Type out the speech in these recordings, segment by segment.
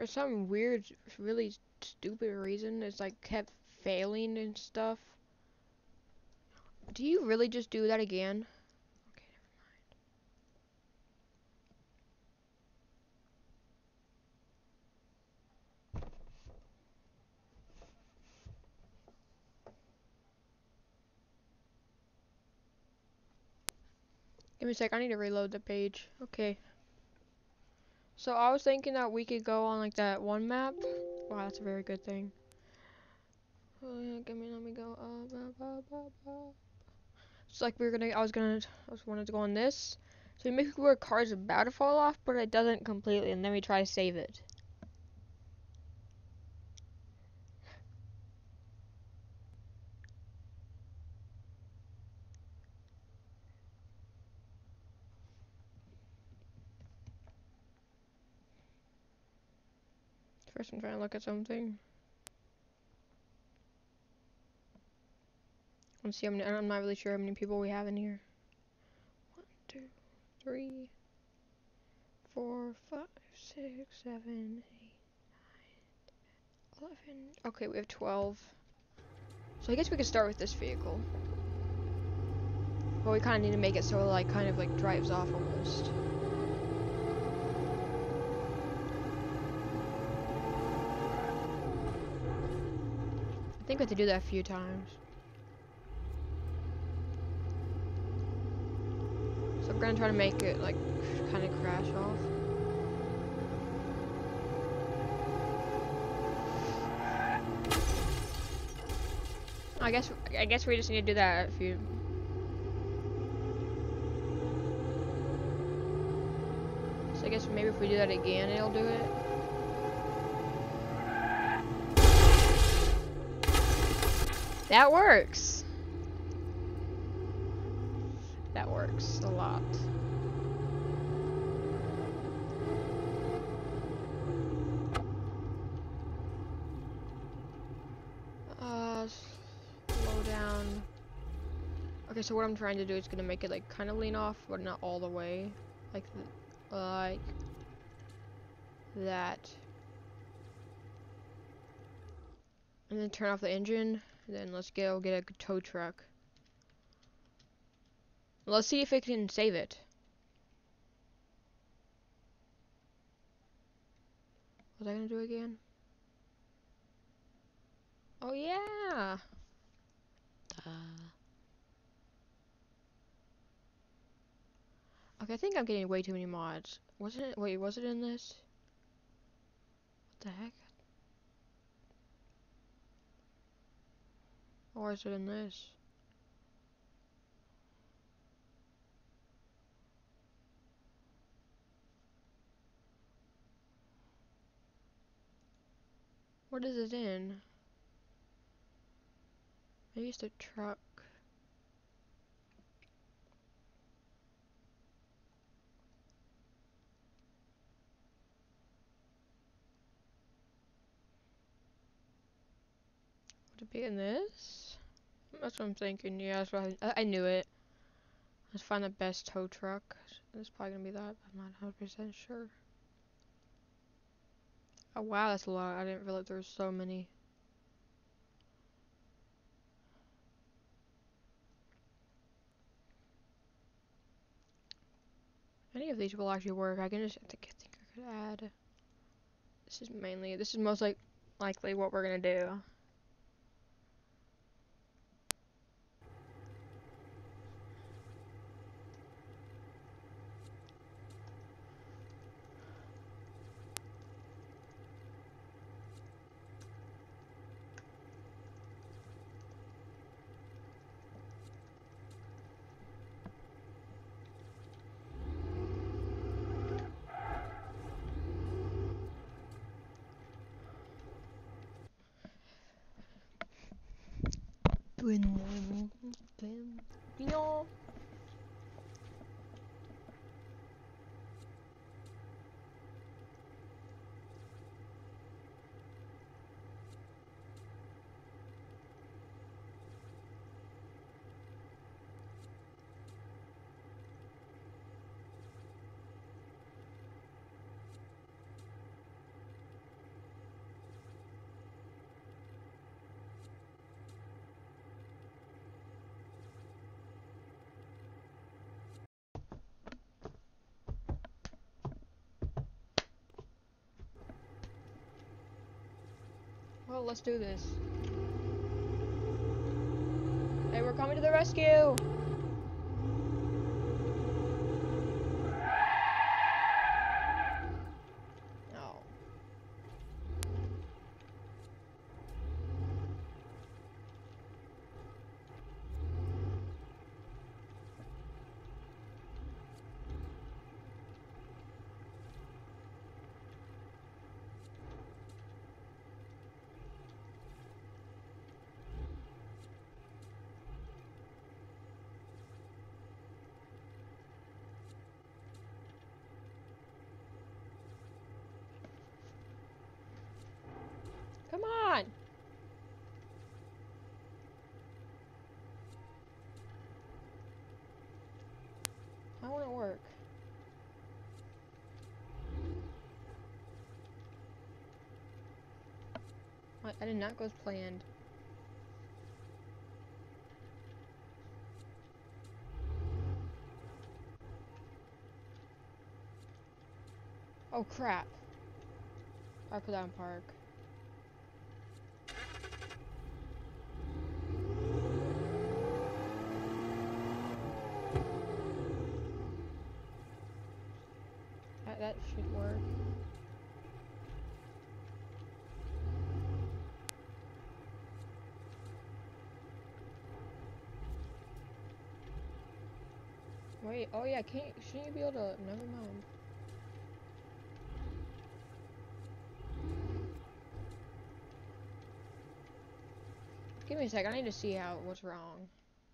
For some weird, really stupid reason, it's like kept failing and stuff. Do you really just do that again? Okay, give me a sec, I need to reload the page. Okay. So I was thinking that we could go on like that one map. Wow, that's a very good thing. Oh yeah, let me go up. It's like I was wanted to go on this. So we make it where cars are about to fall off, but it doesn't completely, and then we try to save it. First I'm trying to look at something. Let's see how many, I'm not really sure how many people we have in here. 1, 2, 3, 4, 5, 6, 7, 8, 9, 11. Okay, we have 12. So I guess we could start with this vehicle. But we kind of need to make it so it like kind of like drives off almost. I think we have to do that a few times. So I'm gonna try to make it like kind of crash off. I guess we just need to do that a few. So I guess maybe if we do that again, it'll do it. That works. That works a lot. Slow down. Okay, so what I'm trying to do is gonna make it like kind of lean off, but not all the way, like that. And then turn off the engine. And then let's go get a tow truck. Let's see if it can save it. Was I gonna do it again? Oh yeah. Okay, I think I'm getting way too many mods. Wasn't it? Wait, was it in this? What the heck? Or is it in this? What is it in? Maybe it's the truck. Would it be in this? That's what I'm thinking. Yeah, that's what I knew it. Let's find the best tow truck. It's probably gonna be that, but I'm not 100% sure. Oh wow, that's a lot. I didn't realize there were so many. Any of these will actually work. I think I could add. This is most likely what we're gonna do. go. Let's do this. Hey, we're coming to the rescue. No. Come on. How won't it work? I did not go as planned. Oh crap. I put that in park. That should work. Wait, oh yeah, shouldn't you be able to, never mind. Give me a sec, I need to see what's wrong.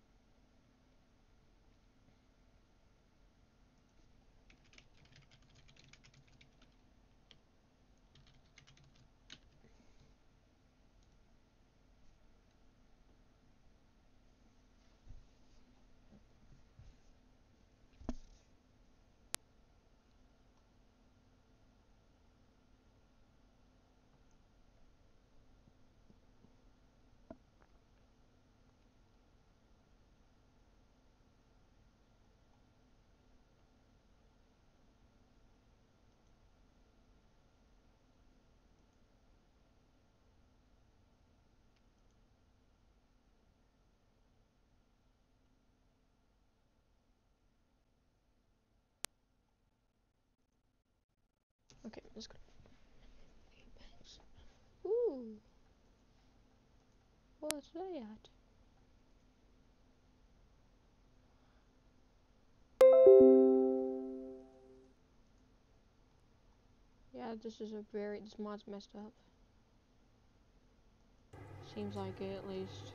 Okay, let's go. Ooh. What's that? Yeah, this mod's messed up. Seems like it, at least.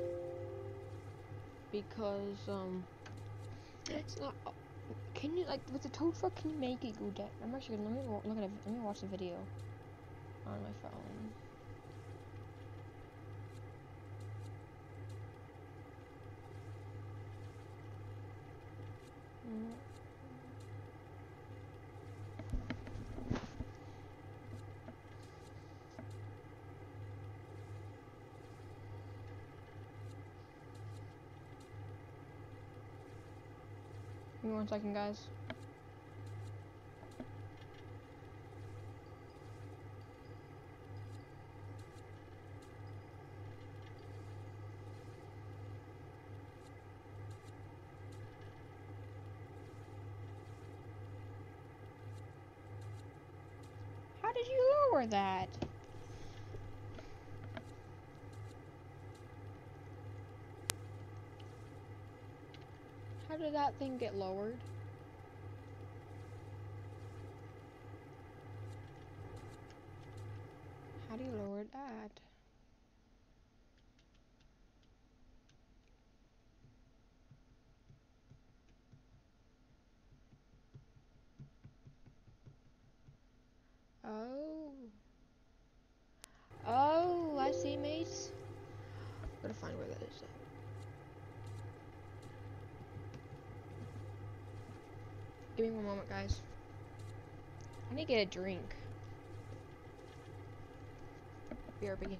Because, it's not, can you, like, with the tow truck, can you make it go down? I'm actually gonna, let me watch the video on my phone. Give me 1 second, guys. How did you lower that? How did that thing get lowered? How do you lower that? Oh. Oh, I see, mates. Gotta find where that is. Give me 1 moment, guys. I need to get a drink. BRB.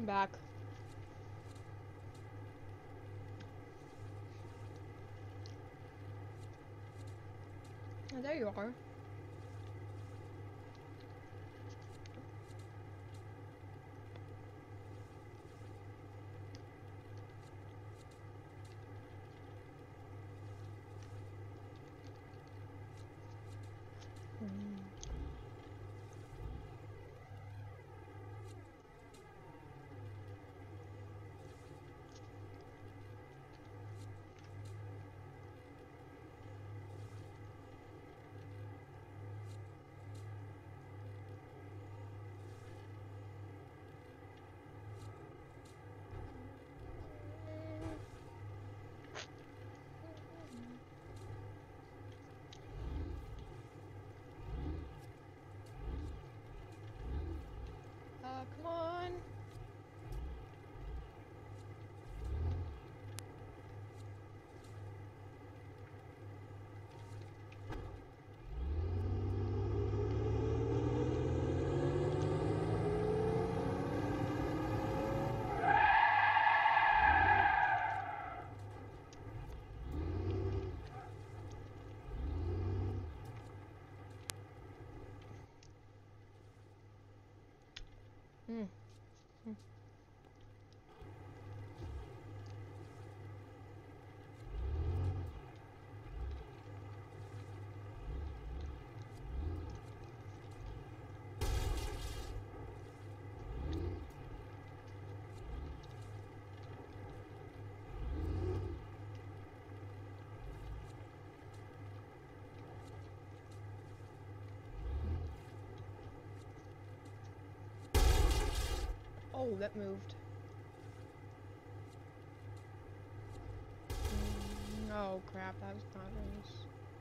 I'm back. Oh, there you are. Come on. Mm. Oh, that moved. Oh crap, that was not nice.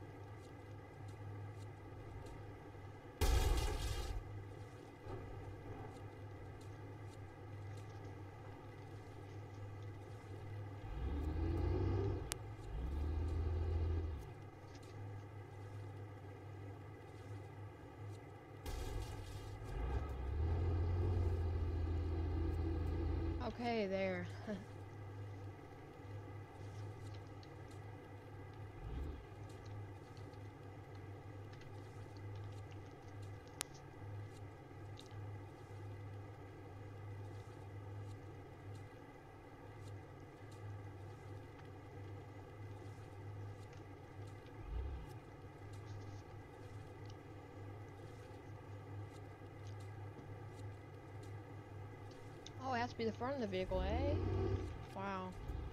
Okay, there. Oh, it has to be the front of the vehicle, eh? Wow.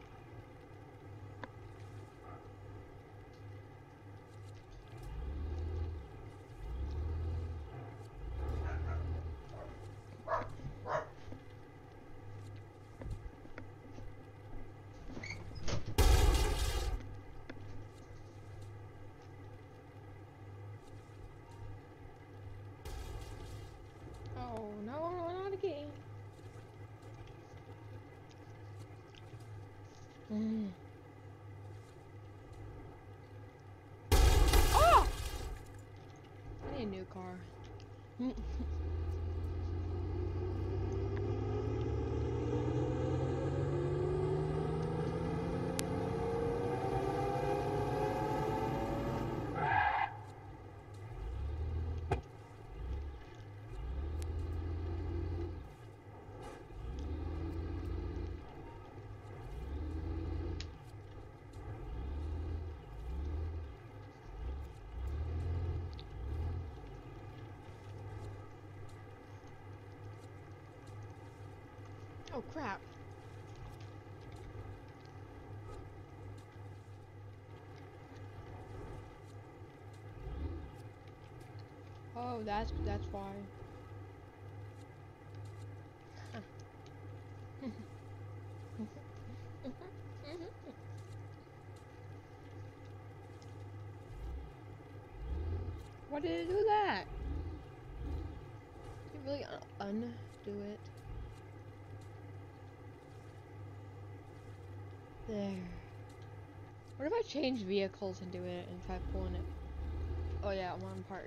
Oh, no, not again. Mm. Oh! I need a new car. Oh crap. Oh, that's why. Why did it do that? Did it really undo it? There. What if I change vehicles and do it and try pulling it? Oh yeah, I'm parked.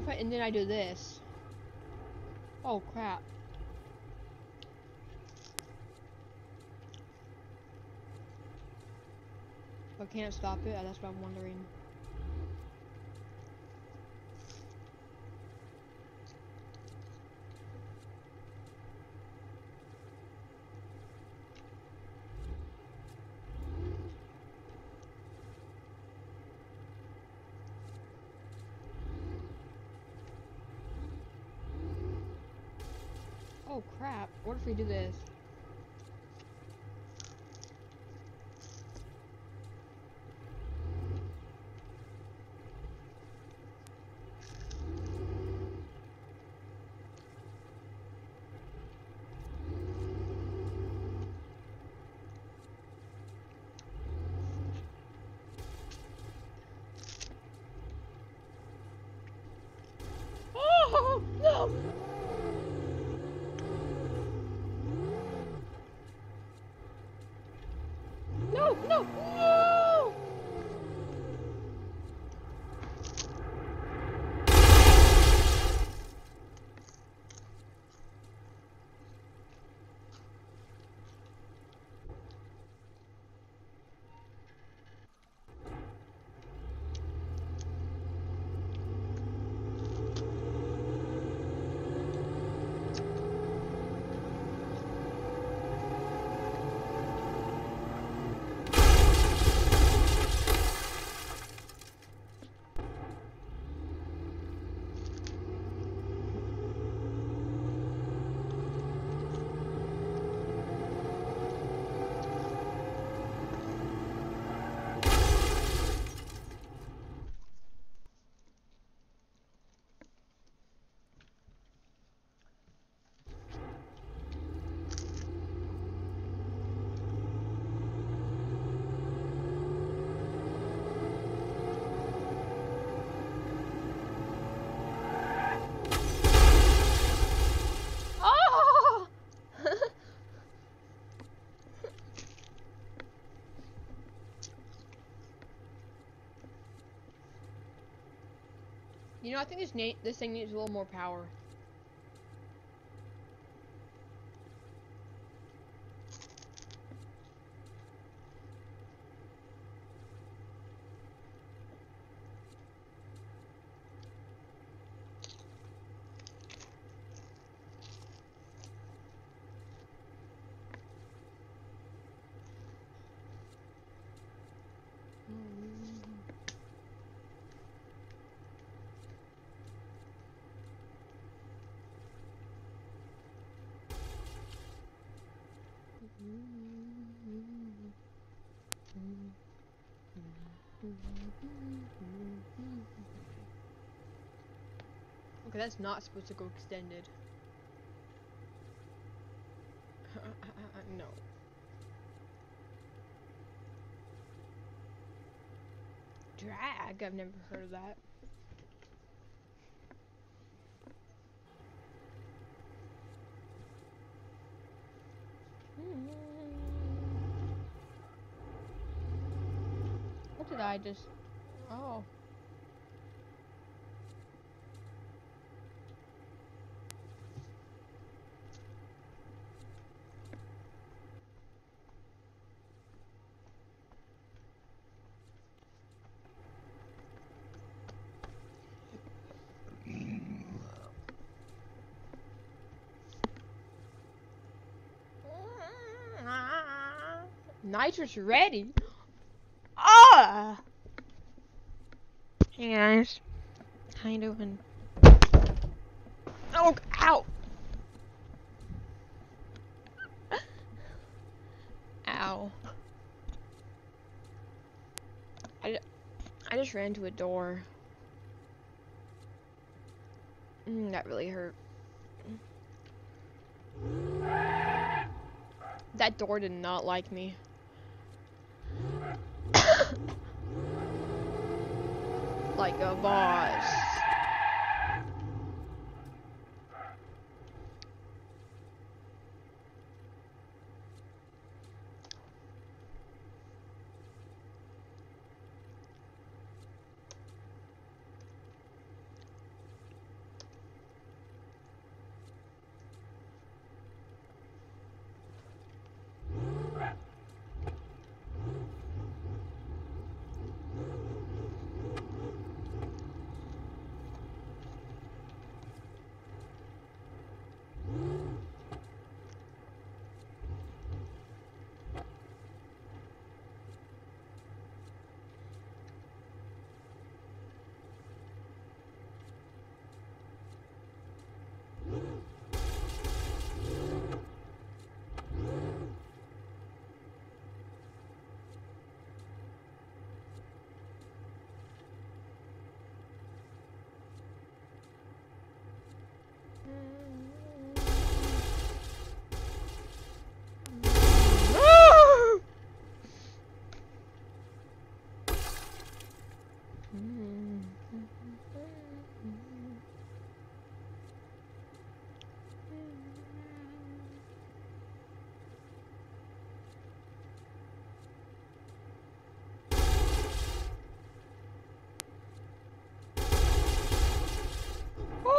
and then I do this? Oh crap. But can't stop it? That's what I'm wondering. Oh crap. What if we do this? Oh no! No, no, no! Oh! You know, I think this thing needs a little more power. Okay, that's not supposed to go extended. No. Drag? I've never heard of that. What did I just... Oh. Nitrous ready? Ah! Hey guys. How you doing? Oh, ow! Ow. I just ran to a door. That really hurt. That door did not like me. Like a boss.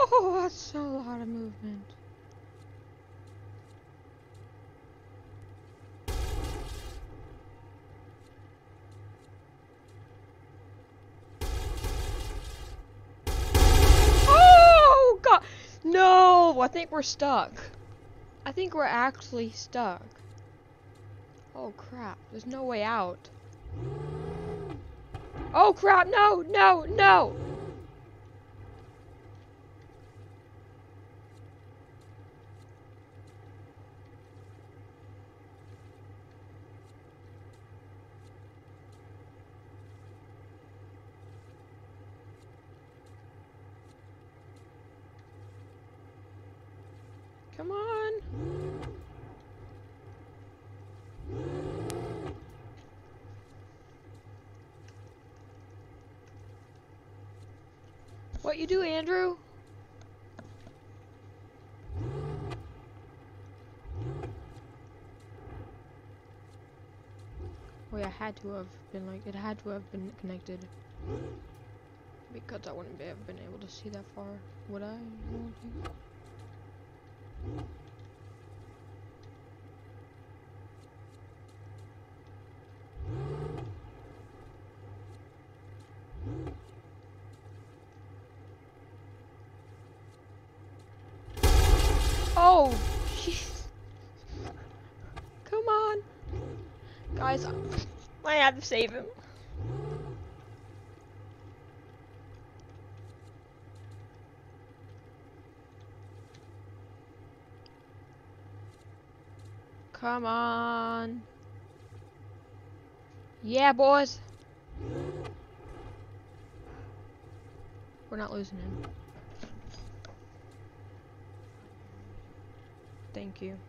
Oh, that's so a lot of movement. Oh, God. No, I think we're stuck. I think we're actually stuck. Oh, crap. There's no way out. Oh, crap. No, no, no. Come on. What you do, Andrew? Wait, I had to have been like, it had to have been connected. Because I wouldn't have been able to see that far. Would I? Oh, jeez. Come on. Guys, I had to save him. Come on. Yeah, boys. We're not losing him. Thank you.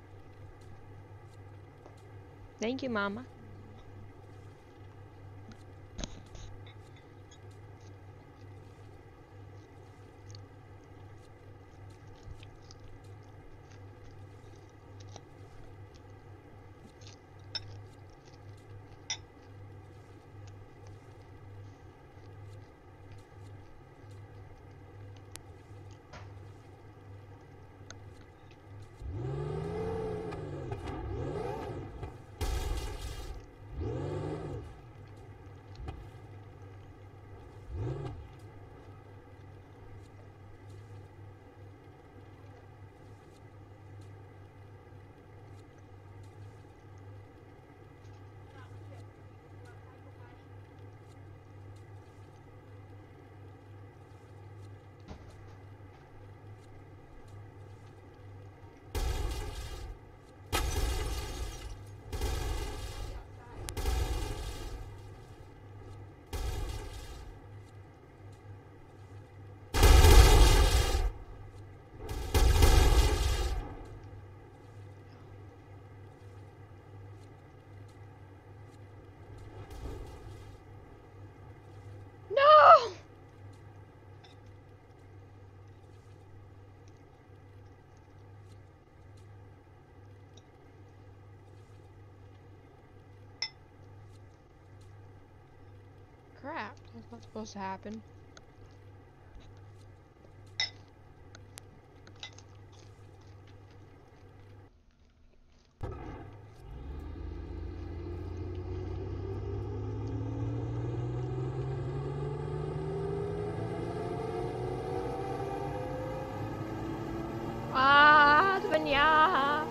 Thank you, Mama. No! Crap, that's not supposed to happen. Ah, Svenya!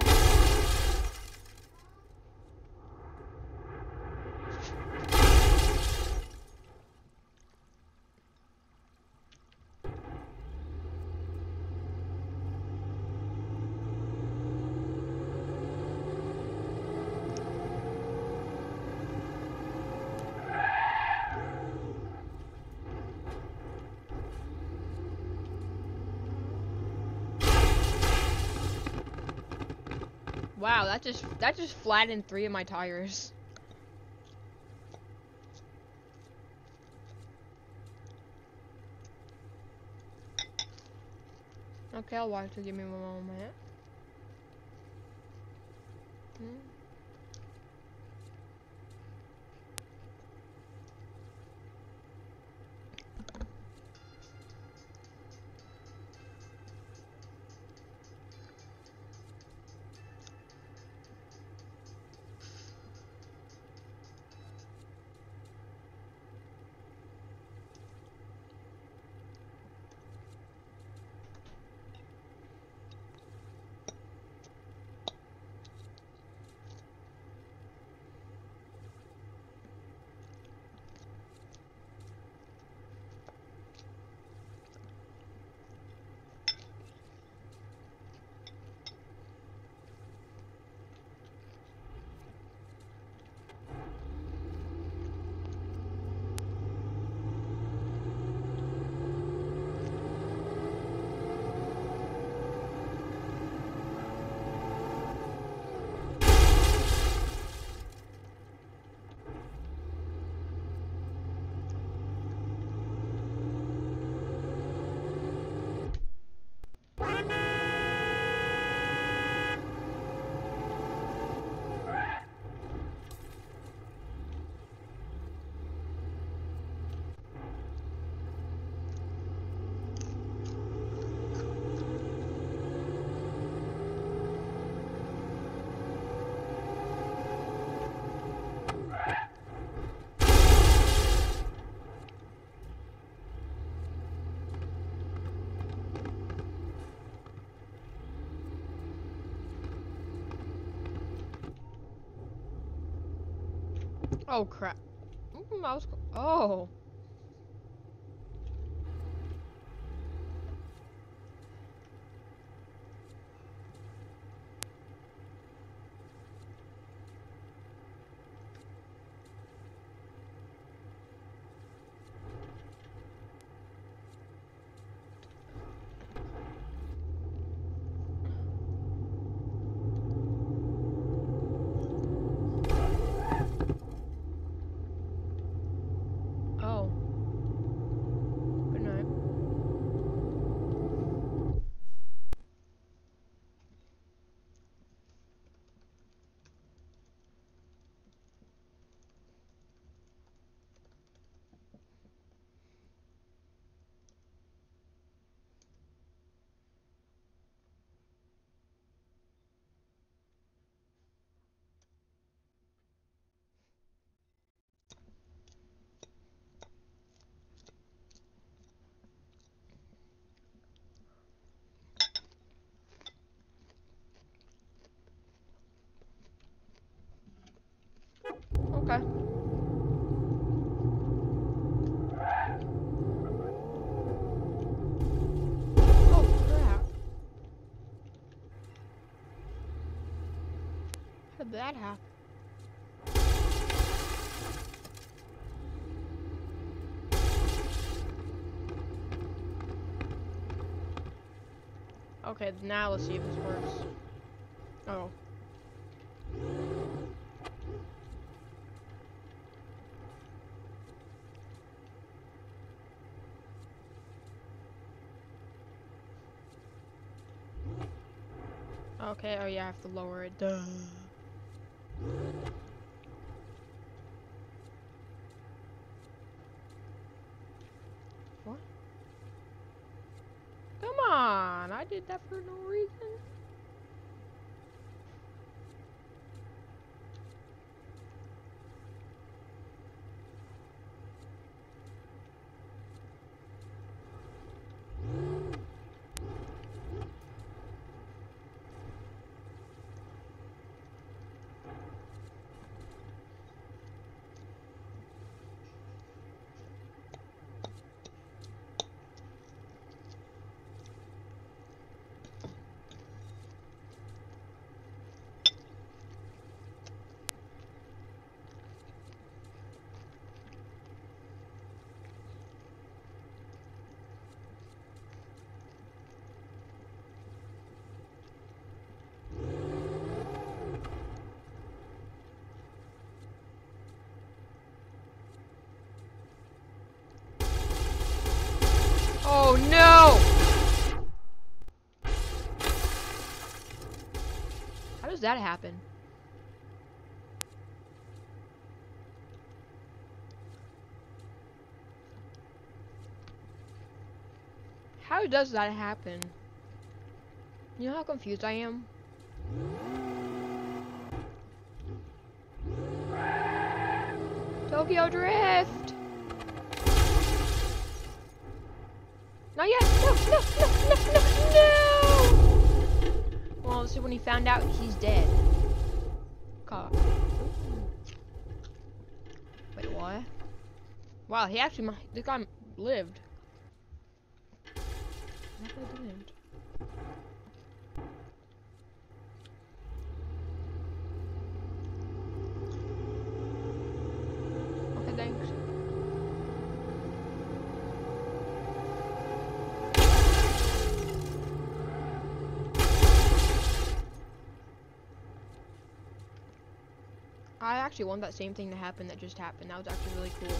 Wow, that just flattened 3 of my tires. Okay, I'll watch it. Give me one moment. Oh crap. I was. Oh. Oh. Good night. Okay. Oh crap. How did that happen? Okay, now let's see if this works. Oh. Okay, oh yeah, I have to lower it. Duh. What? Come on, I did that for no reason. Oh no! How does that happen? How does that happen? You know how confused I am? Tokyo Drift! Not yet! No, no, no, no, no, no! Well, this is when he found out he's dead. God. Wait, what? Wow, he actually, this guy lived. I didn't. Okay, thanks. I actually want that same thing to happen that just happened. That was actually really cool.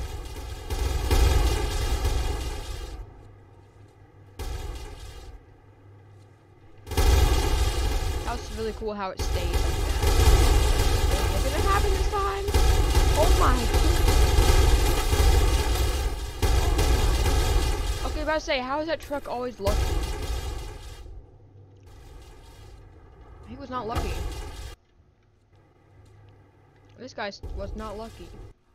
That was really cool how it stayed like that. Is it gonna happen this time? Oh my god. Okay, about to say, how is that truck always lucky? He was not lucky. This guy was not lucky.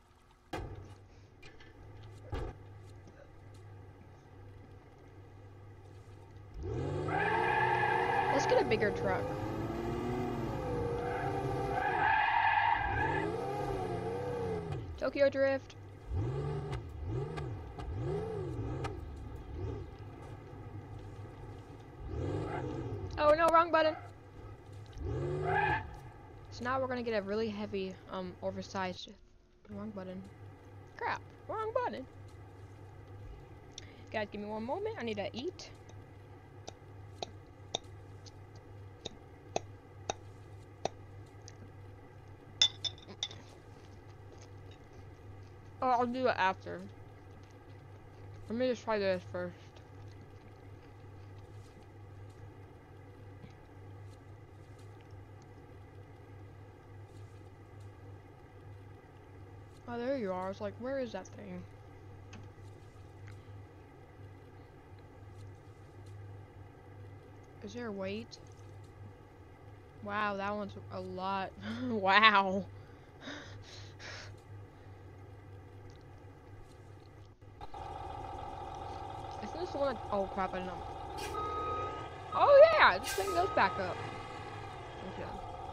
Let's get a bigger truck. Tokyo Drift. Oh no, wrong button. So now we're gonna get a really heavy, oversized, wrong button. Crap, wrong button. Guys, give me one moment. I need to eat. Oh, I'll do it after. Let me just try this first. Oh, there you are. I was like, where is that thing? Is there weight? Wow, that one's a lot. Wow. Isn't this the one that, oh crap, I don't know. Oh yeah, this thing goes back up. Okay.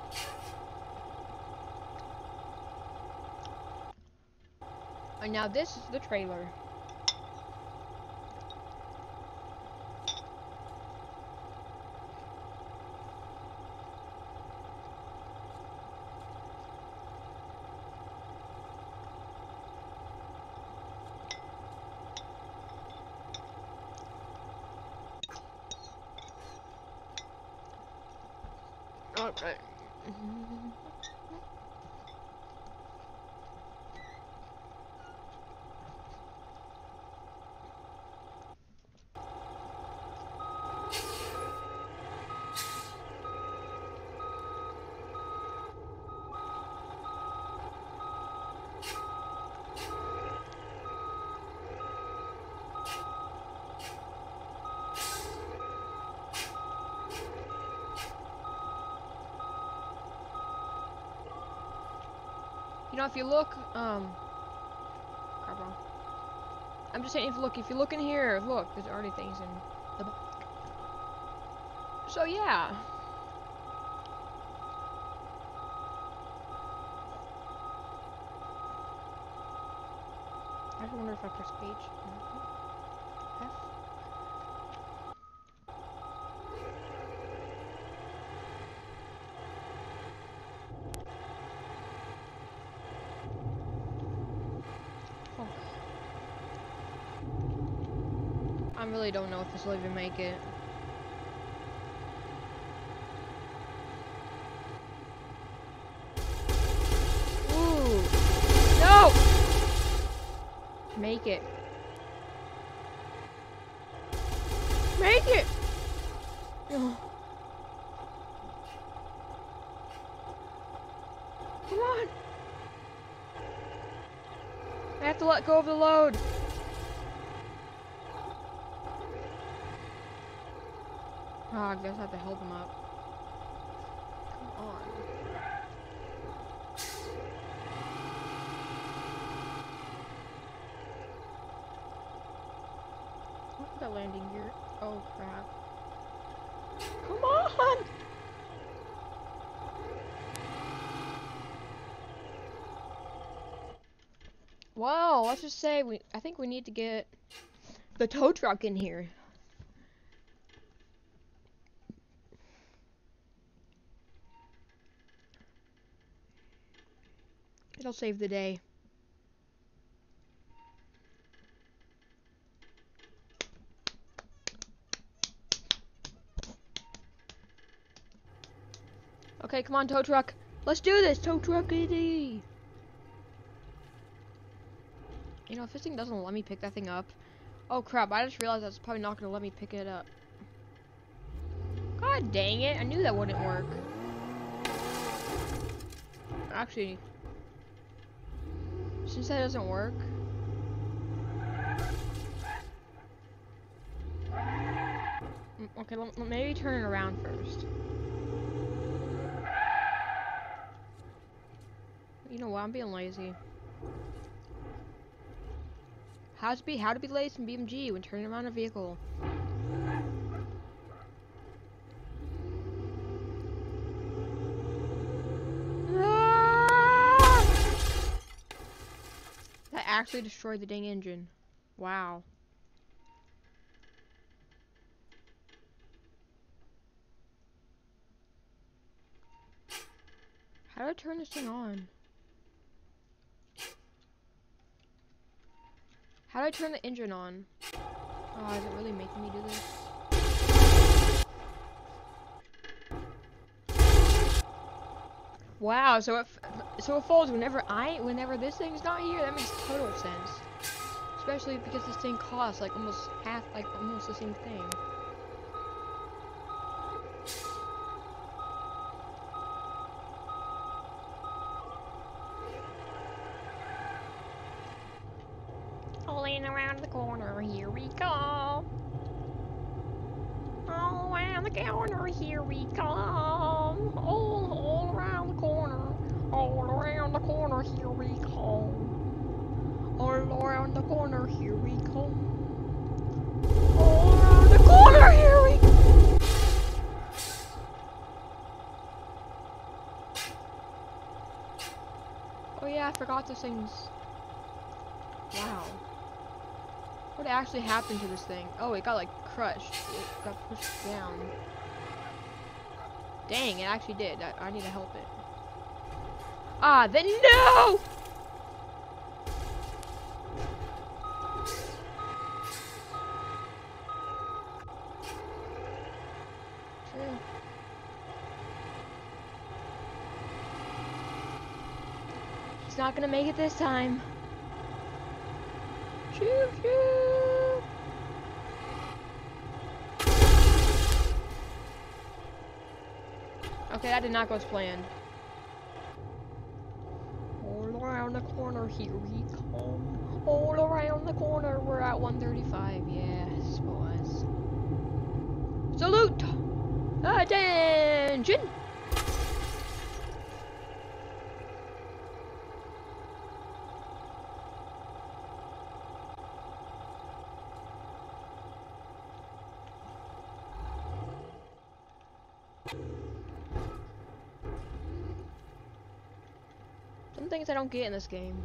And now this is the trailer. Okay. You know, if you look, crap, wrong. I'm just saying, if you look in here, look, there's already things in the back. So yeah. I just wonder if I press H. F. I really don't know if this will even make it. Ooh. No! Make it. Make it! Oh. Come on! I have to let go of the load. Oh, I guess I have to help him up. Come on. Look at that landing gear. Oh, crap. Come on! Well, let's just say I think we need to get the tow truck in here. It'll save the day. Okay, come on, tow truck. Let's do this, tow truckity. You know, if this thing doesn't let me pick that thing up. Oh crap, I just realized that's probably not gonna let me pick it up. God dang it, I knew that wouldn't work. Actually, since that doesn't work. Okay, maybe turn it around first. You know what, I'm being lazy. How to be lazy in BMG when turning around a vehicle. actually destroyed the dang engine. Wow. How do I turn this thing on? How do I turn the engine on? Oh, is it really making me do this? Wow, so it falls whenever this thing's not here. That makes total sense. Especially because this thing costs like almost almost the same thing. Rolling around the corner, here we come. All around the corner, here we come. All around the corner, all around the corner, here we come. All around the corner, here we come. All around the corner, here we come. Oh yeah, I forgot those things. Wow. What actually happened to this thing? Oh, it got like crushed. It got pushed down. Dang, it actually did. I need to help it. Ah, then no! True. He's not gonna make it this time. Choo choo! Okay, that did not go as planned. All around the corner, here we come. All around the corner, we're at 135. Yes, boys. Salute! Attention! Some things I don't get in this game.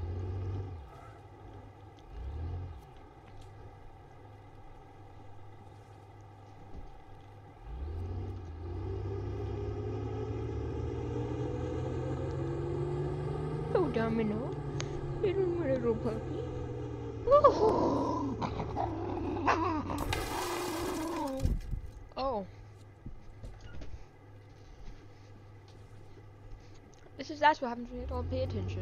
Oh, Domino. Little puppy. Oh. That's what happens when you don't pay attention.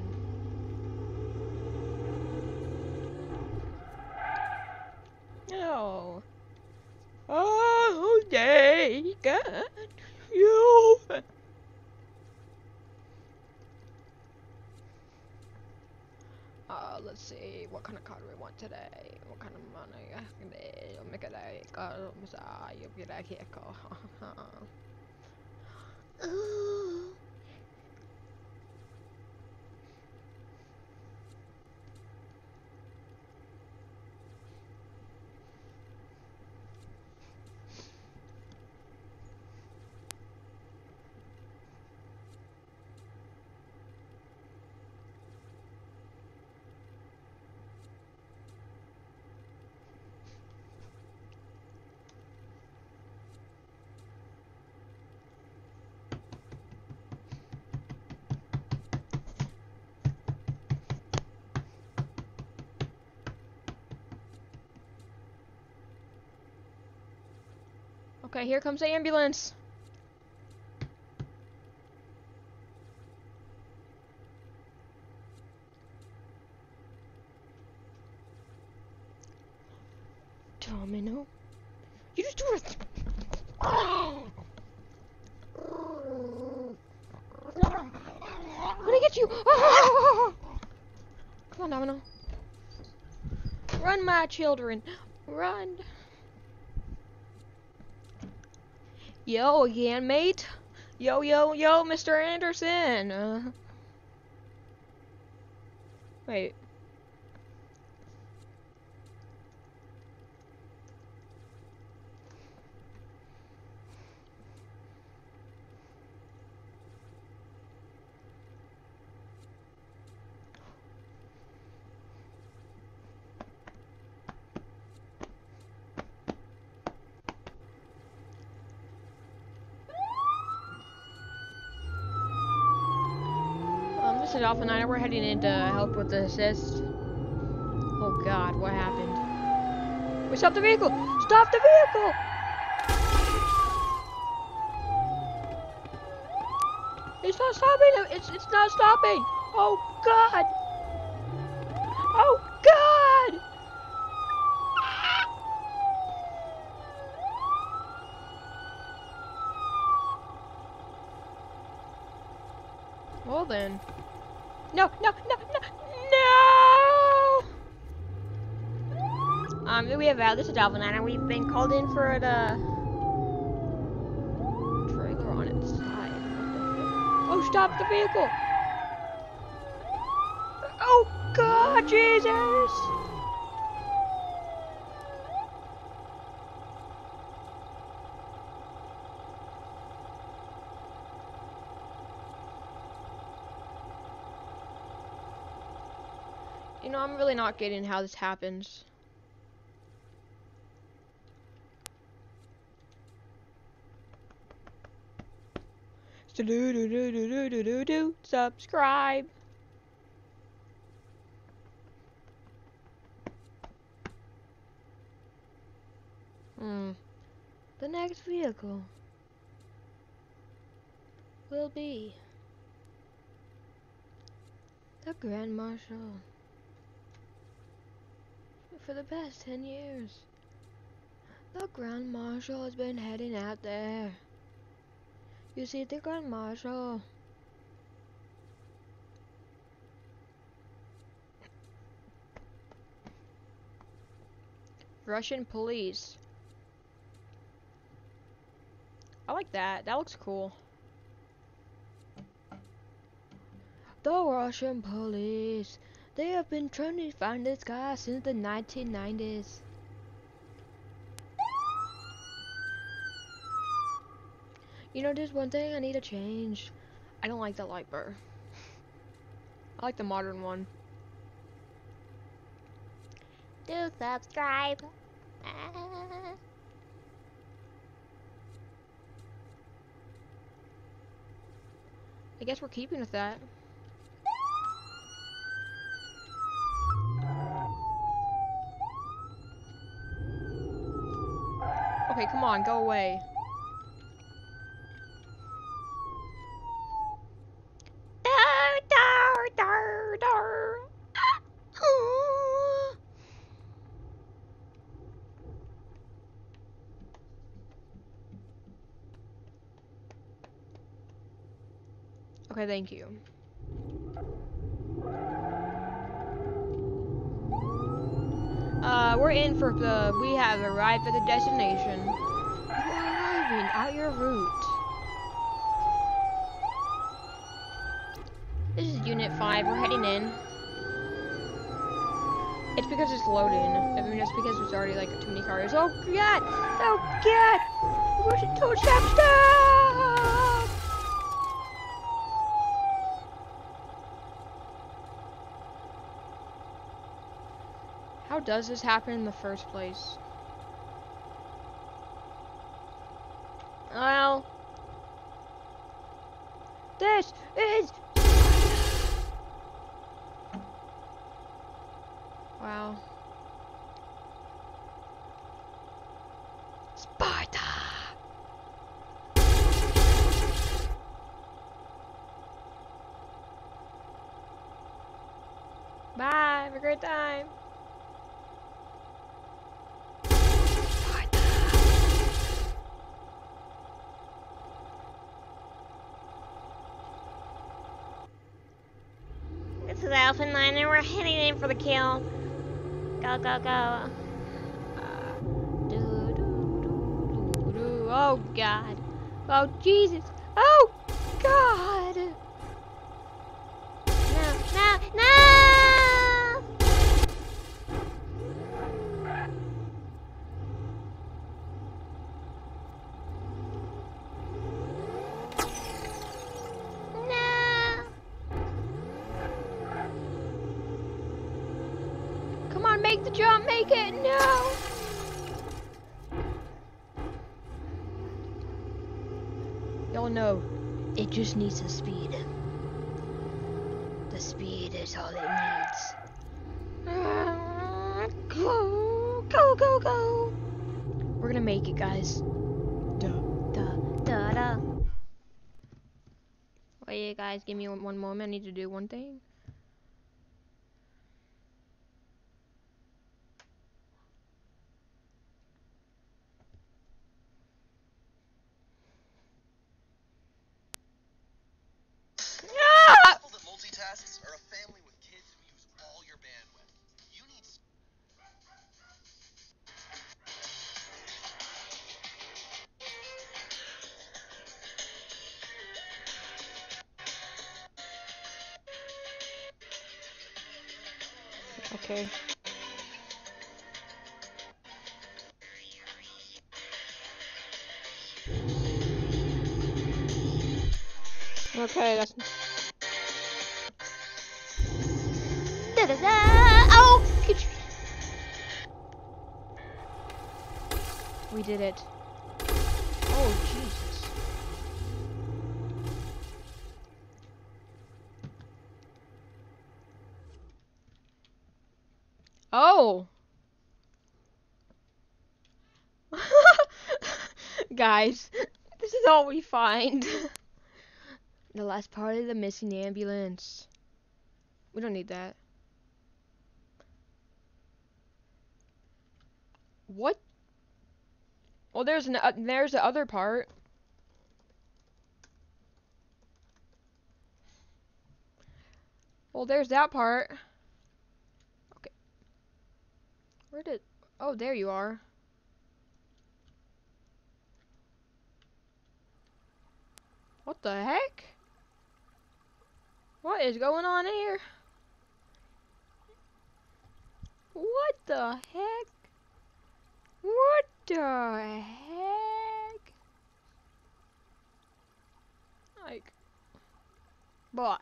Oh. Oh, they got you. Let's see, what kind of car do we want today? What kind of money? Make it you'll get a vehicle. Okay, here comes the ambulance. Domino, you just do it. I'm gonna get you. Come on, Domino. Run, my children. Run. Yo again, mate. Yo, Mr. Anderson. Wait. is Alpha 9. We're heading in to help with the assist. Oh god, what happened? We stopped the vehicle! Stop the vehicle! It's not stopping! It's not stopping! Oh god! Oh god! Well then. No, no, no, no, no! We have this is Alpha 9, and we've been called in for a trailer on its side. What the heck? Oh, stop the vehicle! Oh god, Jesus! You know, I'm really not getting how this happens. Subscribe. The next vehicle will be the Grand Marshal. For the past 10 years, the Grand Marshal has been heading out there. You see, the Grand Marshal Russian police. I like that. That looks cool. The Russian police. They have been trying to find this guy since the 1990s. You know, there's one thing I need to change. I don't like that light bar. I like the modern one. Do subscribe. I guess we're keeping with that. Okay, come on, go away. Okay, thank you. We're in for we have arrived at the destination. You are arriving at your route. This is Unit 5, we're heading in. It's because it's loading. I mean, it's because there's already like too many cars. Oh god! Oh god! Don't stop! How does this happen in the first place? Well, this is... Wow. Sparta! Bye, have a great time. This is Alpha 9 and we're heading in for the kill. Go, go, go. Oh god. Oh Jesus. Oh god. No, no, no! Make the jump, make it, no! Y'all know, it just needs the speed. The speed is all it needs. Go, go, go, go. We're gonna make it, guys. Duh, duh, duh, duh. Wait, guys, give me one moment. I need to do one thing. People that multitasks are a family with kids who use all your bandwidth. You need. Okay. Okay, that's. Da da da! Oh! We did it. Oh, Jesus. Oh! Guys, this is all we find. The last part of the missing ambulance. We don't need that. What? Well, there's the other part. Well, there's that part. Okay. Where did? Oh, there you are. What the heck? What is going on here? What the heck? What the heck? Like, what?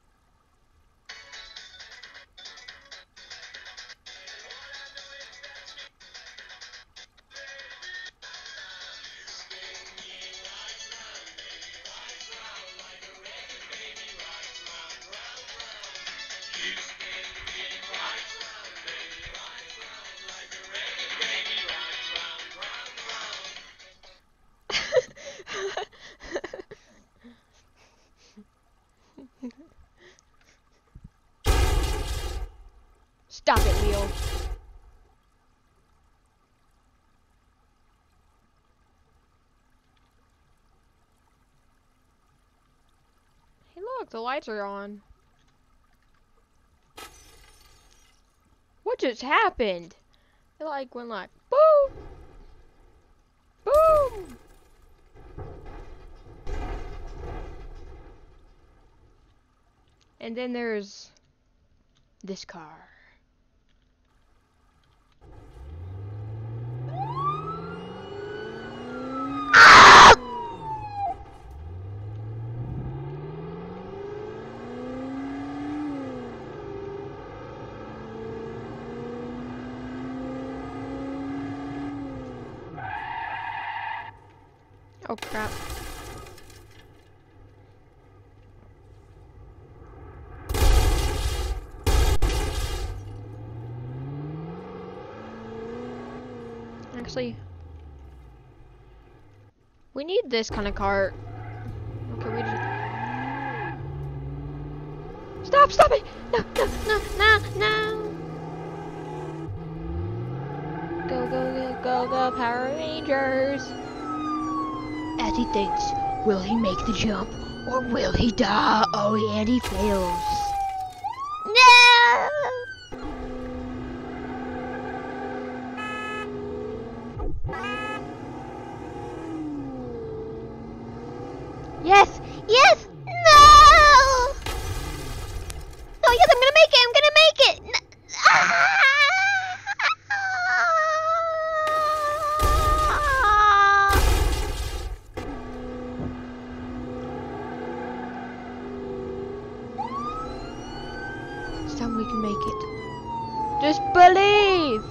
Stop it, Leo. Hey, look, the lights are on. What just happened? It like went like boom, boom. And then there's this car. Oh crap. Actually, we need this kind of cart. Okay, we just... Stop it! No. Go, Power Rangers. As he thinks, will he make the jump or will he die? Oh, and he fails. No! Yes! No! Oh yes, I'm gonna make it! No. This time we can make it. Just believe!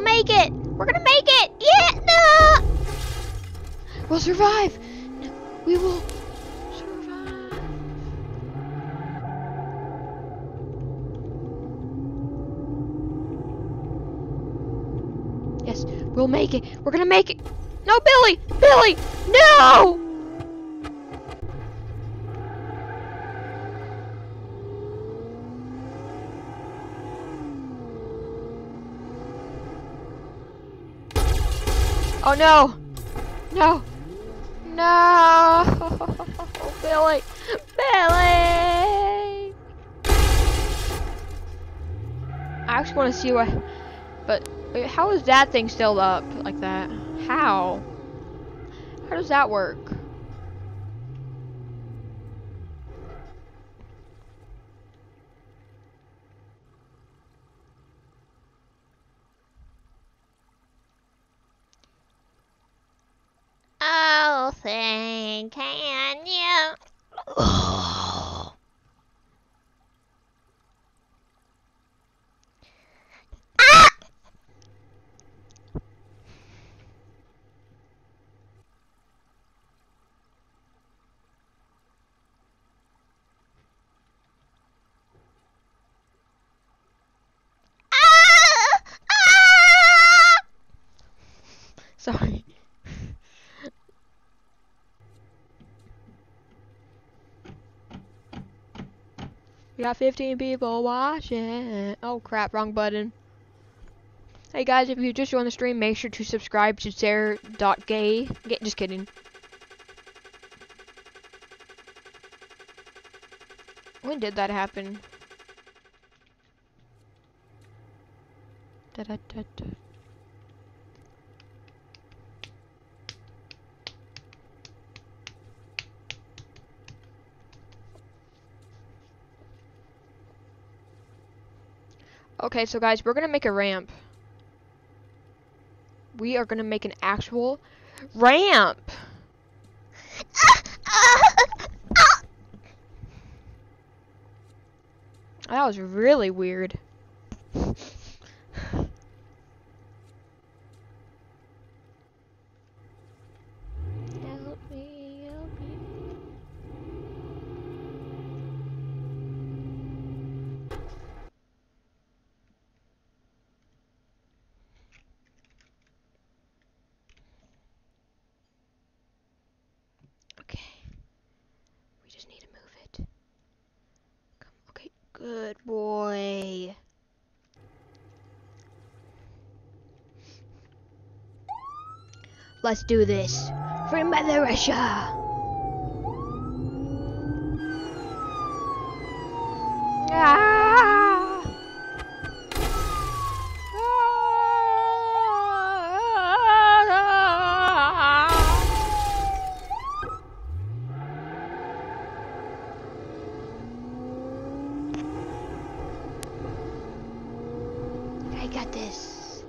make it! We're gonna make it! Yeah! No! We'll survive! No, we will survive. Yes, we'll make it. We're gonna make it. No, Billy! Billy! No! Oh no! No! No! Billy! Billy! I actually want to see what. But wait, how is that thing still up like that? How? How does that work? Oh, thing, can you? Sorry. We got 15 people watching. Oh crap, wrong button. Hey guys, if you just joined the stream, make sure to subscribe to Sarah.gay. Just kidding. When did that happen? Da, da, da, da. Okay, so guys, we're gonna make a ramp. We are gonna make an actual ramp. That was really weird. Help me, help me. Okay. We just need to move it. Come, okay, good boy. Let's do this. For Mother Russia. Ah! I got this.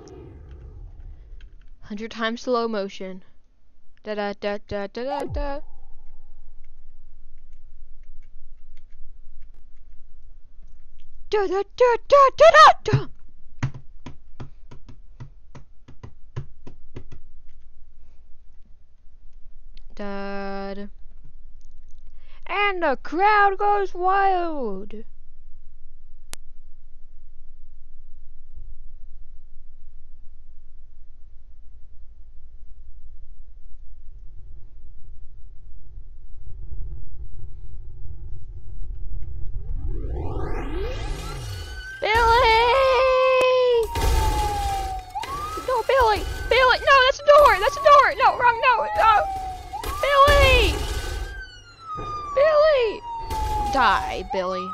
100 times slow motion. Da da da da da da da. Da da da da da da. Da. And the crowd goes wild. Billy! Billy! No, that's a door! That's a door! No, wrong, no, no! Billy! Billy! Die, Billy.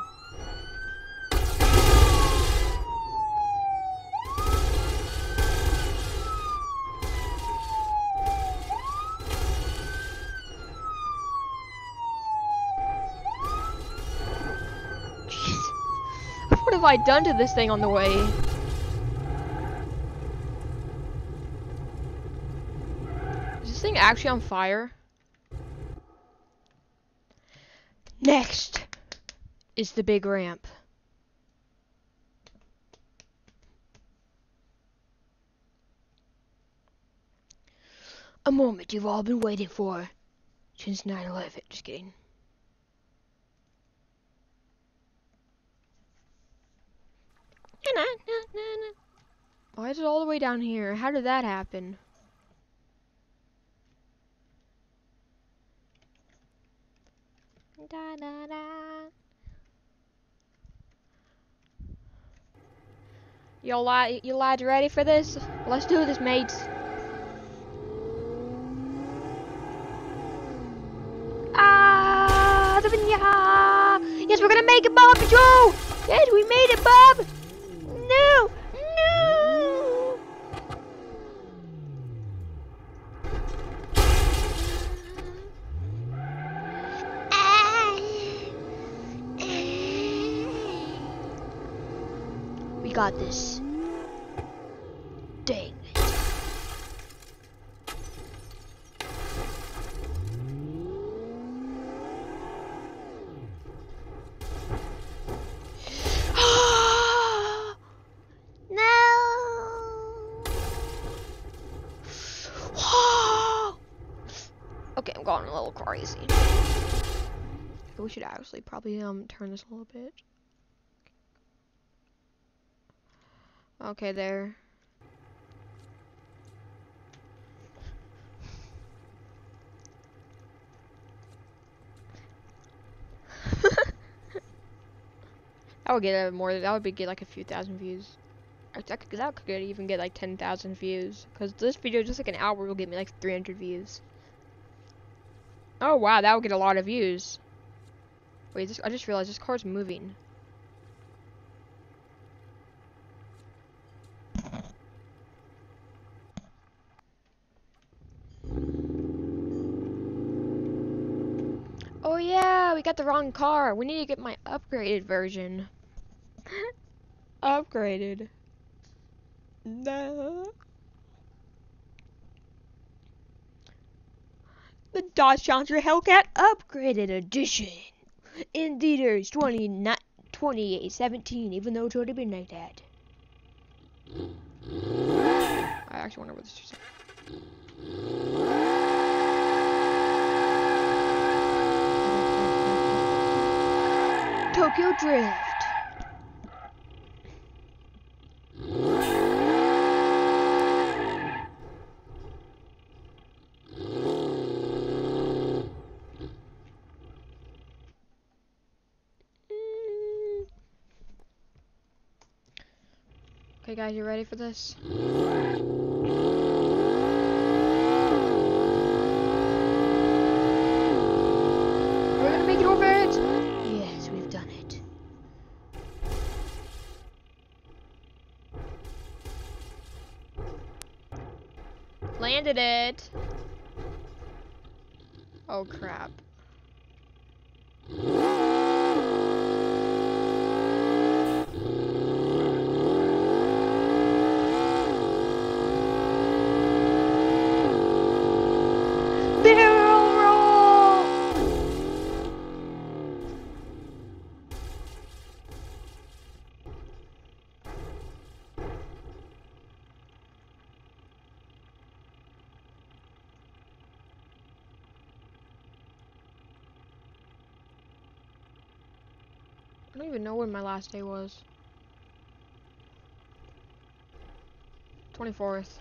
Jeez. What have I done to this thing on the way? Is this thing actually on fire? Next is the big ramp. A moment you've all been waiting for since 9/11. Just kidding. Why is it all the way down here? How did that happen? Da, da, da. You lads ready for this? Let's do this, mates. Ah, yes, we're gonna make it, Bob Patrol. Yes, we made it, Bob. No, no. We got this. Dang it. Okay, I'm going a little crazy. We should actually probably turn this a little bit. Okay, there. I would get more. That would get like a few thousand views. That could even get like 10,000 views. Cause this video, just like an hour, will get me like 300 views. Oh wow, that would get a lot of views. Wait, I just realized this car's moving. Oh yeah, we got the wrong car. We need to get my upgraded version. Upgraded. No. The Dodge Challenger Hellcat Upgraded Edition. In theaters 28/17, even though it's already been like that. I actually wonder what this is. Tokyo Drift. Okay guys, you ready for this? We're gonna make it over it! Yes, we've done it. Landed it! Oh crap. I don't even know when my last day was. 24th.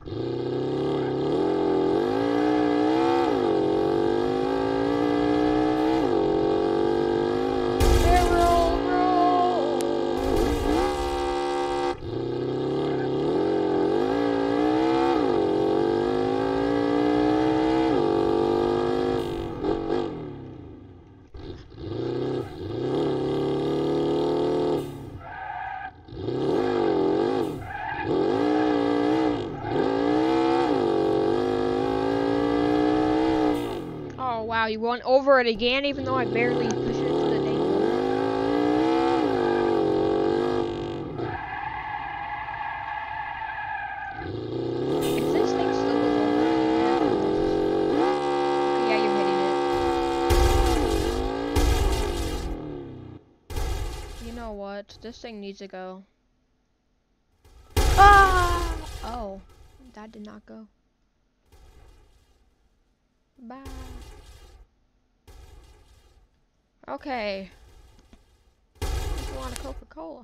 Wow, you went over it again, even though I barely pushed it to the dang limit. If this thing still goes over it, okay, yeah, you're hitting it. You know what? This thing needs to go. Ah! Oh, that did not go. Bye. Okay. That's a lot of Coca-Cola.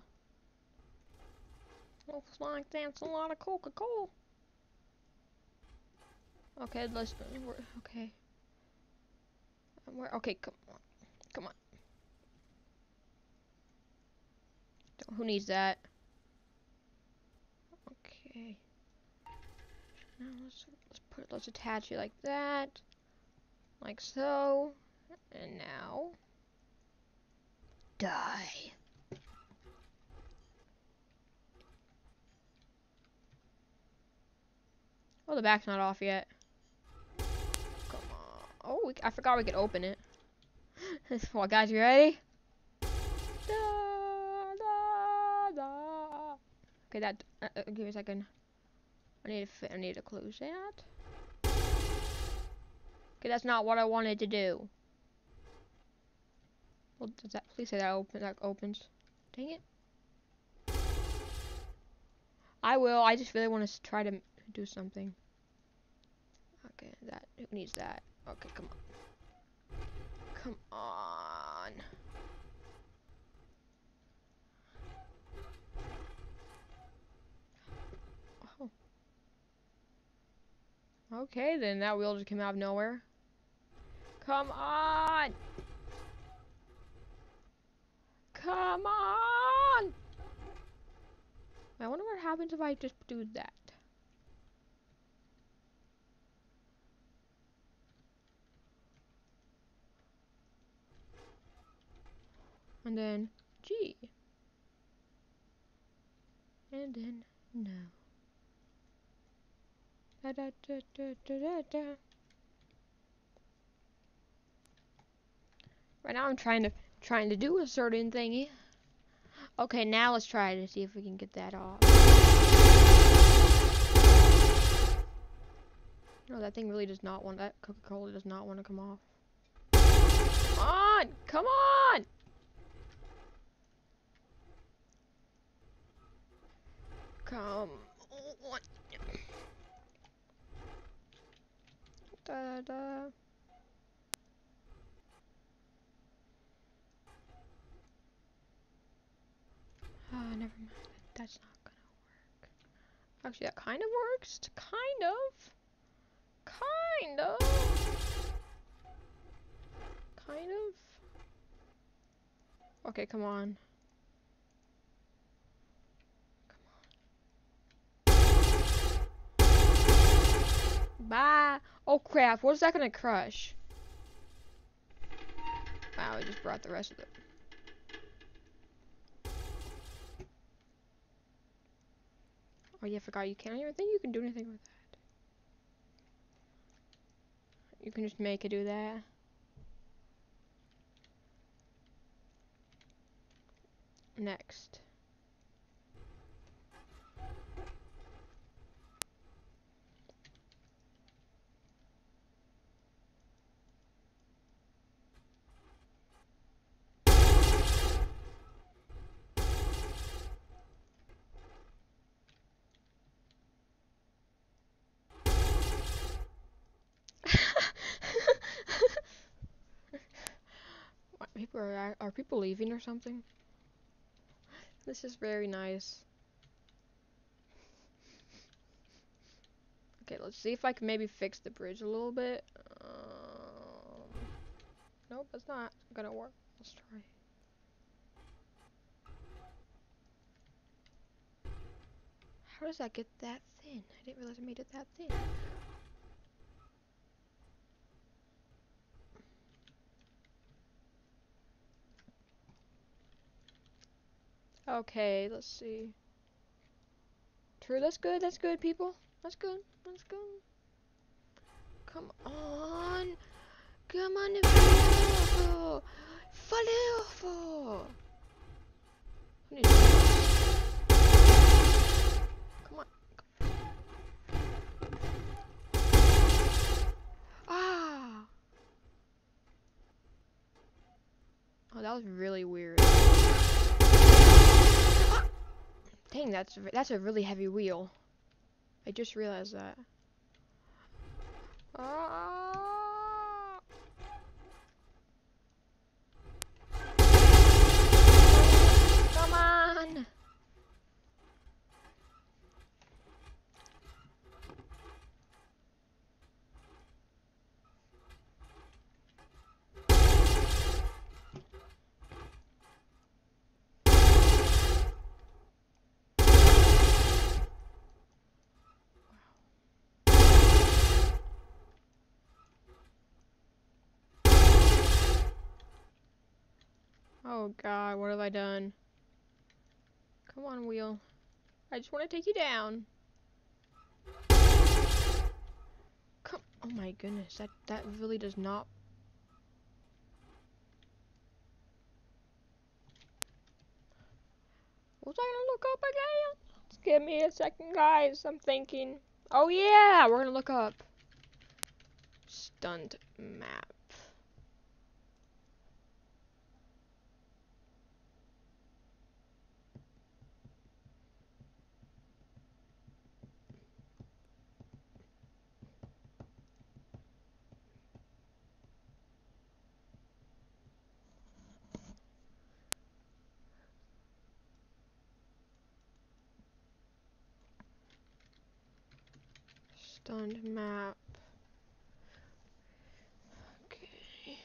Looks like that's a lot of Coca-Cola. Okay, let's. Okay. Okay, come on. Come on. Who needs that? Okay. Now let's attach it like that. Like so. And now. Die. Oh, the back's not off yet. Come on. Oh, I forgot we could open it. Well, guys, you ready? Da, da, da. Okay, that. Give me a second. I need to close that. Okay, that's not what I wanted to do. Well, does that? Please say that opens. Dang it. I will. I just really want to try to do something. Okay, who needs that? Okay, come on. Come on. Oh. Okay, then that wheel just came out of nowhere. Come on! Come on! I wonder what happens if I just do that. And then G. And then no. Da da da da da da da. Right now I'm trying to do a certain thingy. Okay, now let's try to see if we can get that off. No, that thing really does not want that Coca-Cola does not want to come off. Come on! Come on! Come on. Da da. Ah, never mind. That's not gonna work. Actually, that kind of works. Kind of. Kind of. Kind of. Okay, come on. Bye. Oh crap, what is that gonna crush? Wow, it just brought the rest of it. Oh yeah, I forgot you can't even think you can do anything with that. You can just make it do that. Next. What, are people leaving or something? This is very nice. Okay, let's see if I can maybe fix the bridge a little bit. Nope, that's not gonna work. Let's try. How does that get that thin? I didn't realize I made it that thin. Okay, let's see. True, that's good, people. That's good, that's good. Come on. Come on, Falafel. Falafel. Come on. Ah. Oh, that was really weird. Dang, that's a really heavy wheel. I just realized that. Ah. Oh god, what have I done? Come on, wheel. I just want to take you down. Come. Oh my goodness, that really does not. Was I gonna look up again? Just give me a second, guys. I'm thinking. Oh yeah, we're gonna look up. Stunt map. Stunt map. Okay.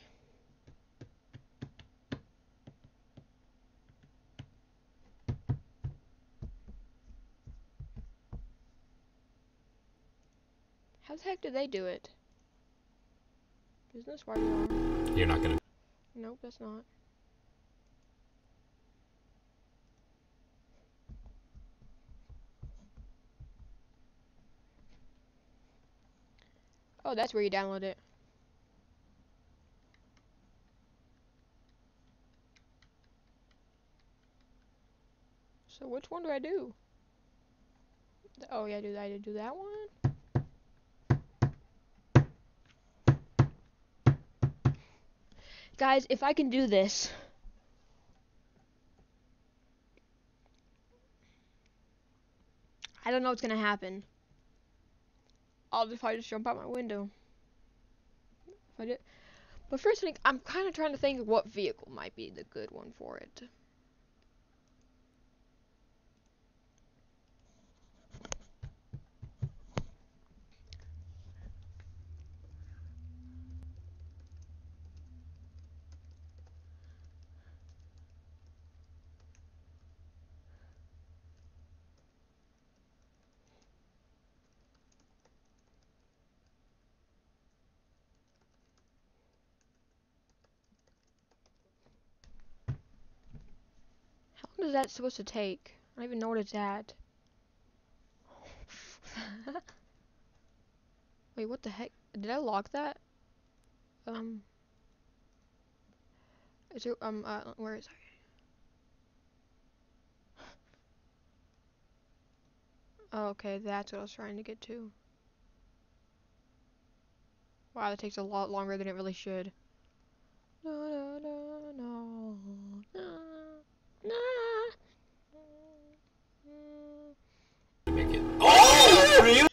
How the heck did they do it? Isn't this why you're on? You're not gonna. Nope, that's not. Oh, that's where you download it. So which one do I do? Oh yeah, I do that one? Guys, if I can do this. I don't know what's gonna happen. I'll just probably just jump out my window. If I did. But first thing, I'm kind of trying to think of what vehicle might be the good one for it. How long is that supposed to take? I don't even know what it's at. Wait, what the heck? Did I lock that? Is there, where is I? Oh, okay, that's what I was trying to get to. Wow, that takes a lot longer than it really should. No, no, no, no, no, no. Make it. Oh, really?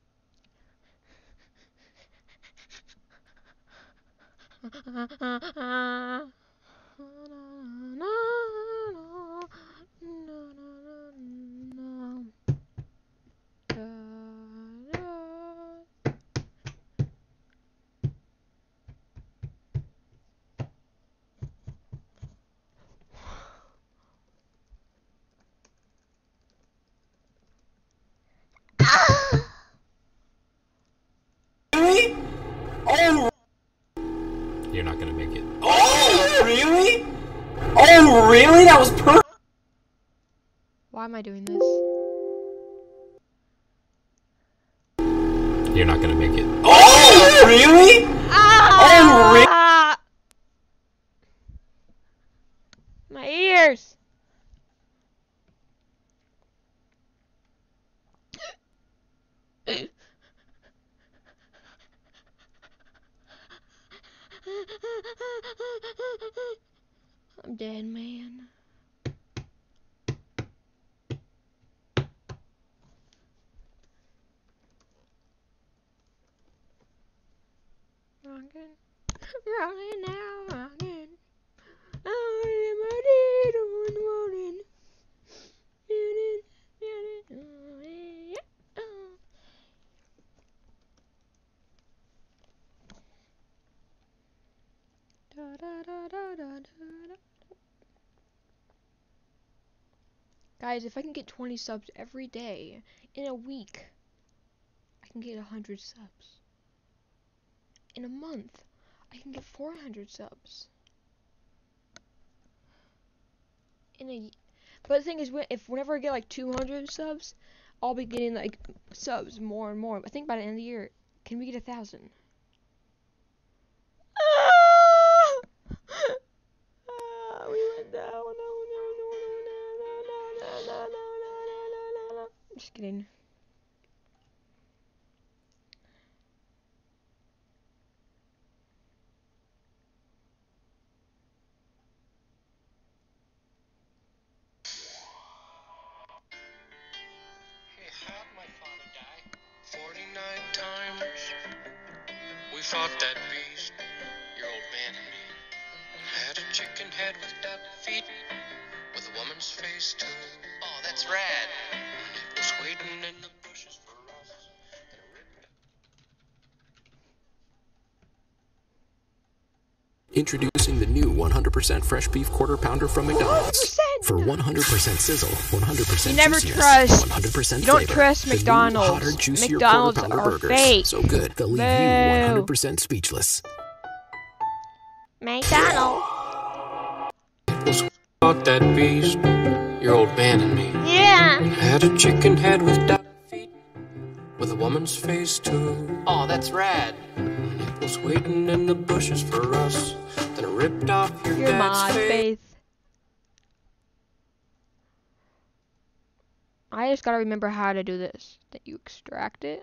Really? Oh. You're not gonna make it. Oh, really? Oh, really? That was perfect. Why am I doing this? You're not gonna make it. Oh, really? Oh, really? My ears! I'm dead, man. Rockin', rolling now, rockin'. I'm in my bed in the morning. Da, da, da, da, da, da. Guys, if I can get 20 subs every day in a week, I can get 100 subs. In a month, I can get 400 subs. in a. But the thing is, whenever I get like 200 subs, I'll be getting like subs more and more. I think by the end of the year, can we get 1,000? We went down. No. Just kidding. Hey, how'd my father die? 49 times. We fought that beast, your old man and me. Had a chicken head with duck feet, with a woman's face too. Oh, that's rad. It was waiting in the bushes for us. Introducing the new 100% fresh beef quarter pounder from McDonald's. 100%! For 100% sizzle, 100% You never juiciness, trust. 100% You don't flavor. trust The new McDonald's. hotter, juicier McDonald's quarter pounder are burgers. fake. So good, they'll leave you 100% speechless. McDonald's. Was fought that beast, your old man and me. Yeah. Had a chicken head with duck feet, with a woman's face too. Oh, that's rad. It was waiting in the bushes for us. Then it ripped off your Your dad's mod face. faith. I just gotta remember how to do this. That you extract it.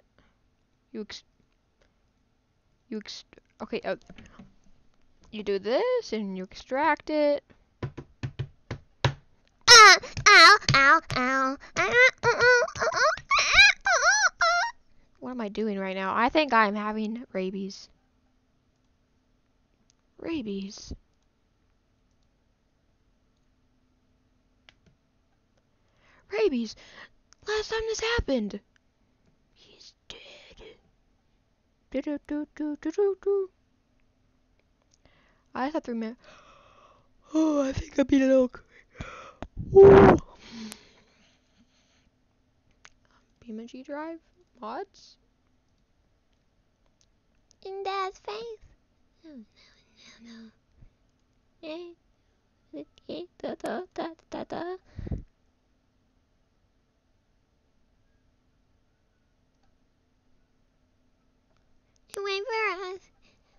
Okay. You do this and you extract it. What am I doing right now? I think I'm having rabies. Rabies. Rabies. Last time this happened. He's dead. Do-do-do-do-do-do-do. I just have to remember. Oh, I think I beat it okay. Ooh. BeamNG drive mods. In Dad's face. No. Da. You wait for us.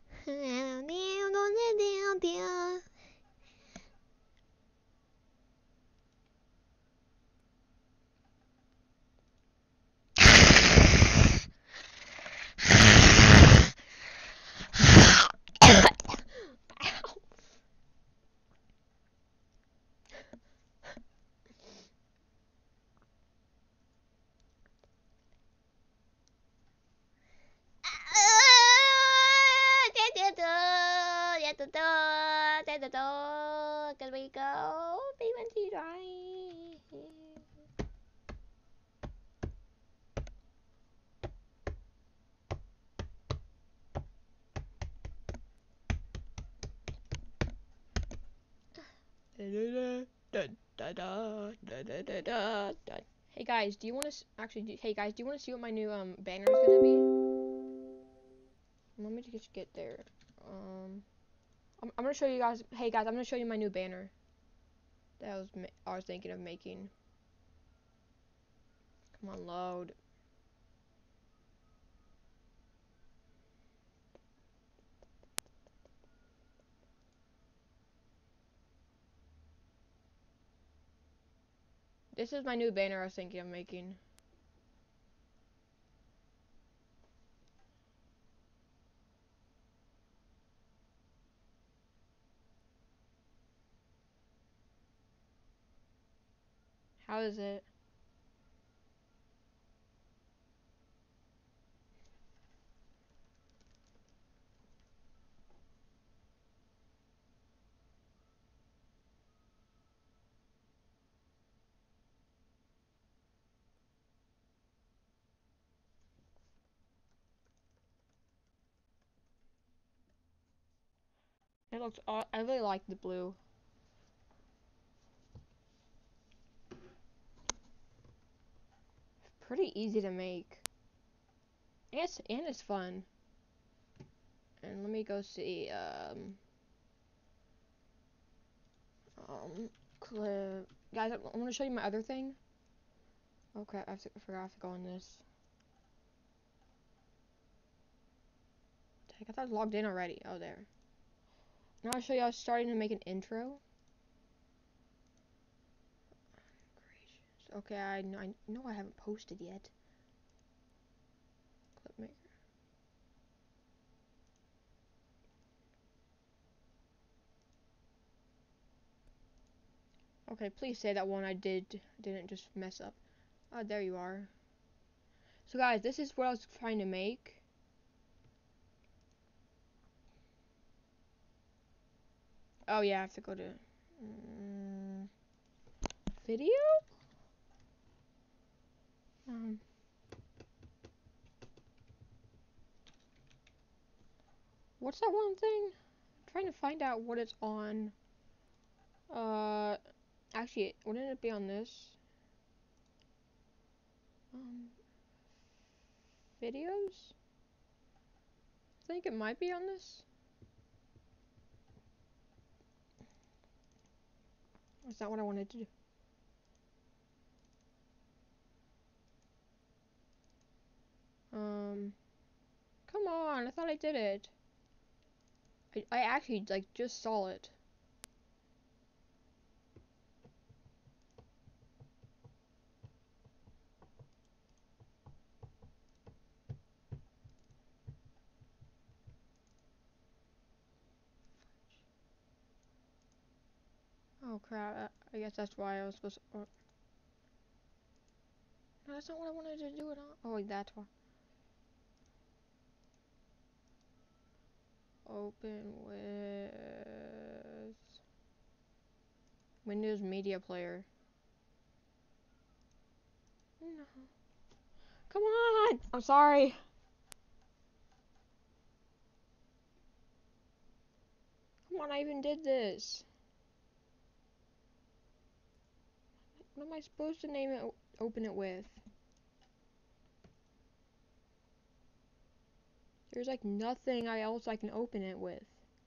Can we go? BeamNG drive. Hey guys, do you want to hey guys, do you want to see what my new banner is gonna be? Let me just get there. I'm gonna show you guys. Hey guys, I'm gonna show you my new banner that I was thinking of making. Come on, load. This is my new banner I was thinking of making. How is it? It looks. I really like the blue. Pretty easy to make. And it's fun. And let me go see. clip. Guys, I want to show you my other thing. Okay, I forgot I have to go on this. Dang, I thought I was logged in already. Oh, there. Now I'll show you I was starting to make an intro. Gracious. Okay, I know I haven't posted yet. Clip maker. Okay, please say that one I didn't just mess up. Oh, there you are. So guys, this is what I was trying to make. Oh yeah, I have to go to video. What's that one thing? I'm trying to find out what it's on. Actually, wouldn't it be on this? Videos? I think it might be on this. Is that what I wanted to do? Come on, I thought I did it. I actually, like, just saw it. Oh crap, I guess that's why I was supposed to... No, that's not what I wanted to do it on. Oh, wait, that's why. Open with... Windows Media Player. No. Come on! I'm sorry. Come on, I even did this. What am I supposed to name it, open it with? There's like nothing else I can open it with.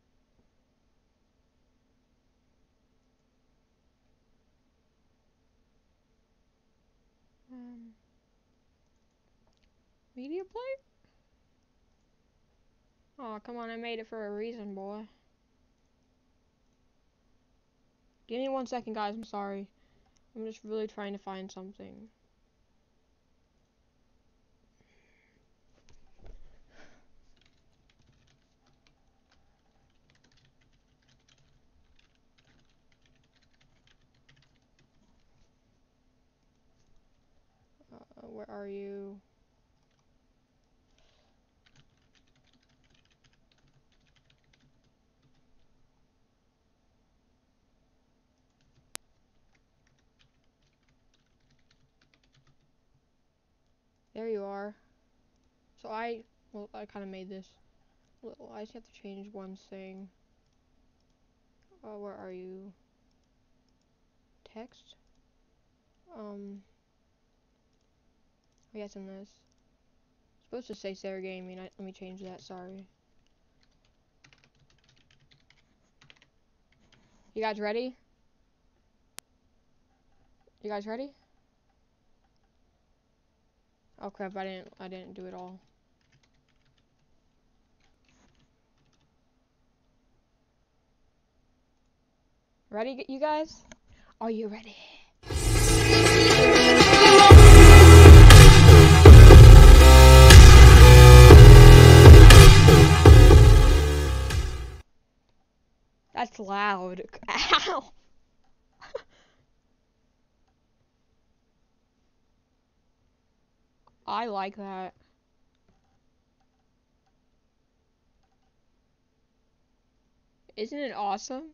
Media player? Oh, come on, I made it for a reason, boy. Give me 1 second, guys, I'm sorry. I'm just really trying to find something. Where are you? There you are. So I kind of made this. I just have to change one thing. Oh, where are you? Text? I guess in this. It's supposed to say Sarah Gaming. Let me change that, sorry. You guys ready? You guys ready? Oh crap, I didn't do it all. Ready, you guys? Are you ready? That's loud. Ow! I like that. Isn't it awesome?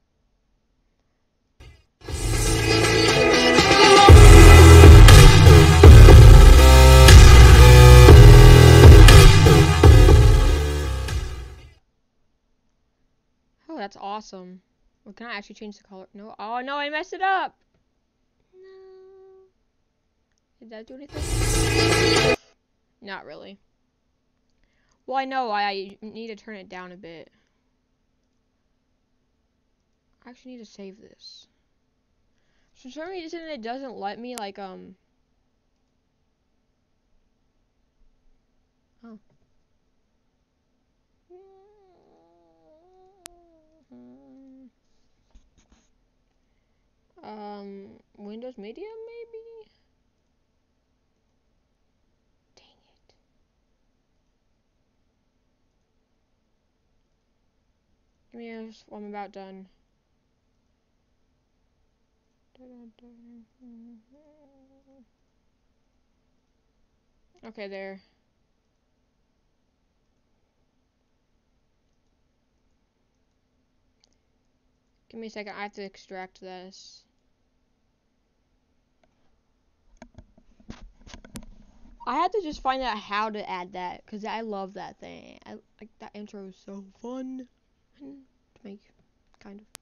Oh, that's awesome. Well, can I actually change the color? No. Oh no, I messed it up. No. Did that do anything? Not really. Well, I know I need to turn it down a bit. I actually need to save this. For some reason it doesn't let me like oh. Windows Media maybe? Dang it. Give me a, I'm about done. Okay, there. Give me a second, I have to extract this. I had to just find out how to add that, because I love that thing. I like that intro is so fun to make, kind of.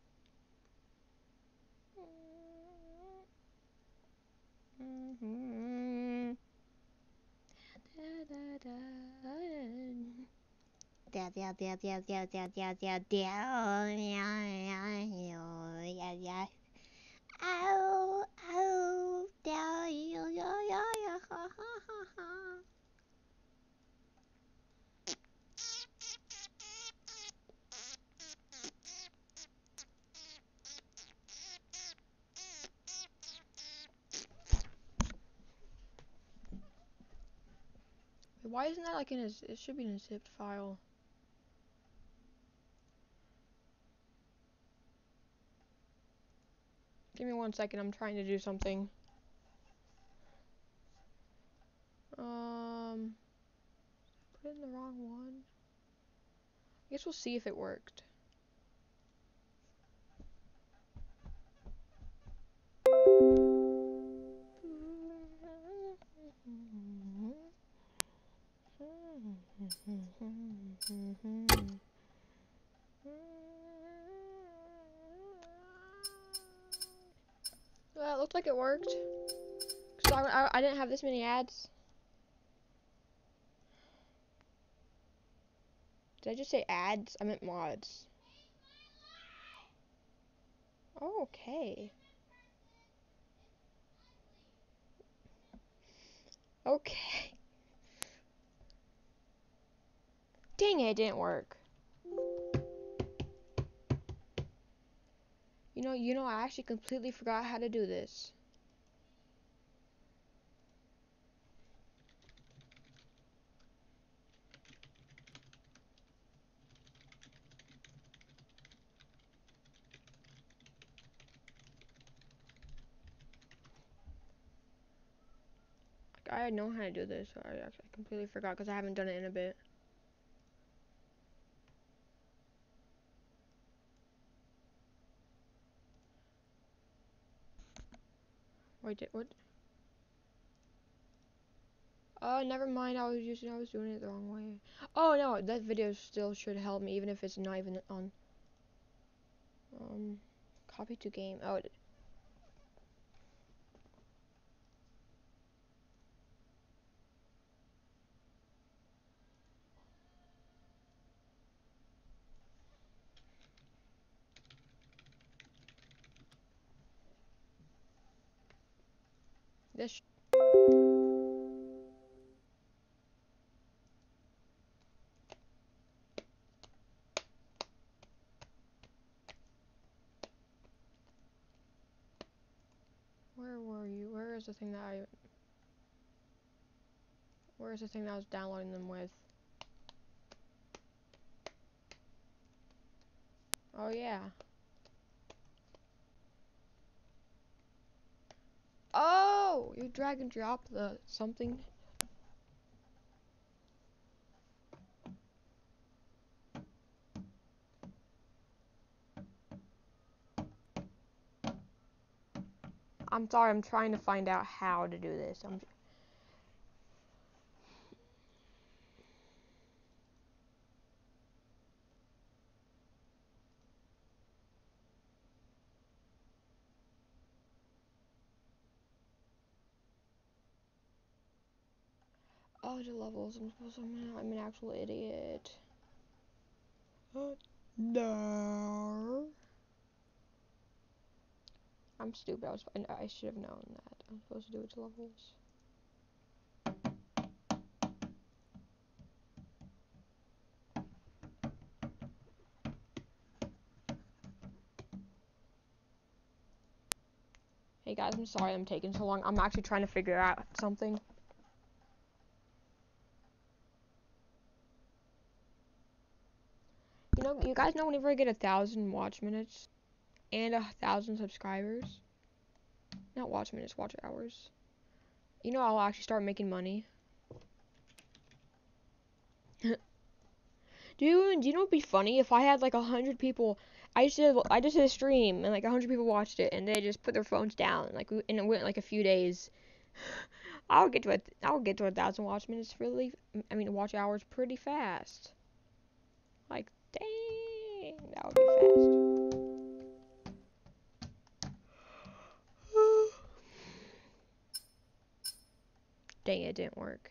Why isn't that like in a, it should be in a zipped file. Give me 1 second, I'm trying to do something. Put in the wrong one. I guess we'll see if it worked. Well, it looked like it worked. So I didn't have this many ads. Did I just say ads? I meant mods. Oh, okay. Okay. Dang it, it didn't work. You know, I actually completely forgot how to do this. I know how to do this. I completely forgot because I haven't done it in a bit. Wait, what? Oh, never mind. I was doing it the wrong way. Oh no, that video still should help me, even if it's not even on. Copy to game. Oh. This. Where were you? Where is the thing that I? Where is the thing that I was downloading them with? Oh yeah. Oh, you drag and drop the something. I'm sorry, I'm trying to find out how to do this. Oh, the levels. I'm an actual idiot. No. I'm stupid. I should have known that. I'm supposed to do it to levels. Hey guys, I'm sorry I'm taking so long. I'm actually trying to figure out something. You know, you guys know whenever I get 1,000 watch minutes and 1,000 subscribers, not watch minutes, watch hours, you know I'll actually start making money. Do you know what'd be funny if I had like 100 people? I just did a stream and like 100 people watched it and they just put their phones down and it went like a few days. I'll get to 1,000 watch minutes watch hours pretty fast. Like dang, that would be fast. Dang, it didn't work.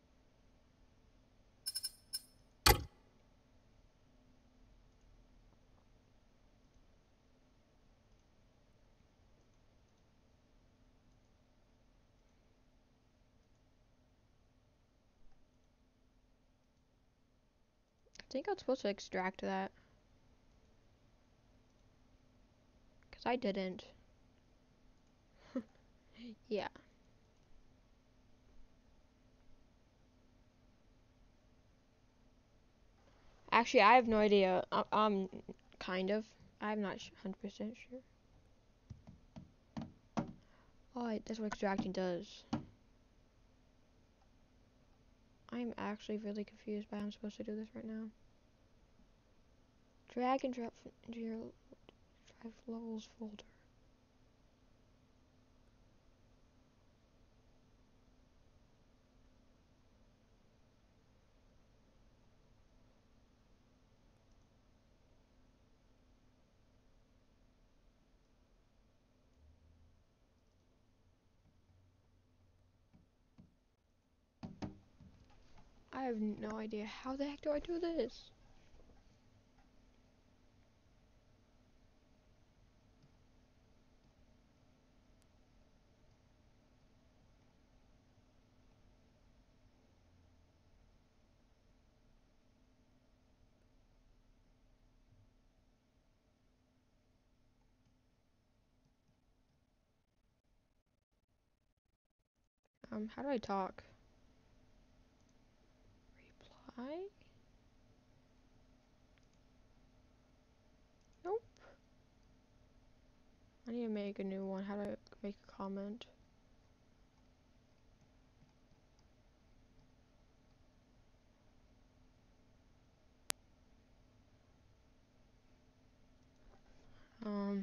I think I was supposed to extract that. Because I didn't. Yeah. Actually, I have no idea. Kind of. I'm not 100% sure. Oh, that's what extracting does. I'm actually really confused by how I'm supposed to do this right now. Drag and drop into your drive levels folder. I have no idea. How the heck do I do this? How do I talk? Reply? Nope. I need to make a new one. How do I make a comment? Um,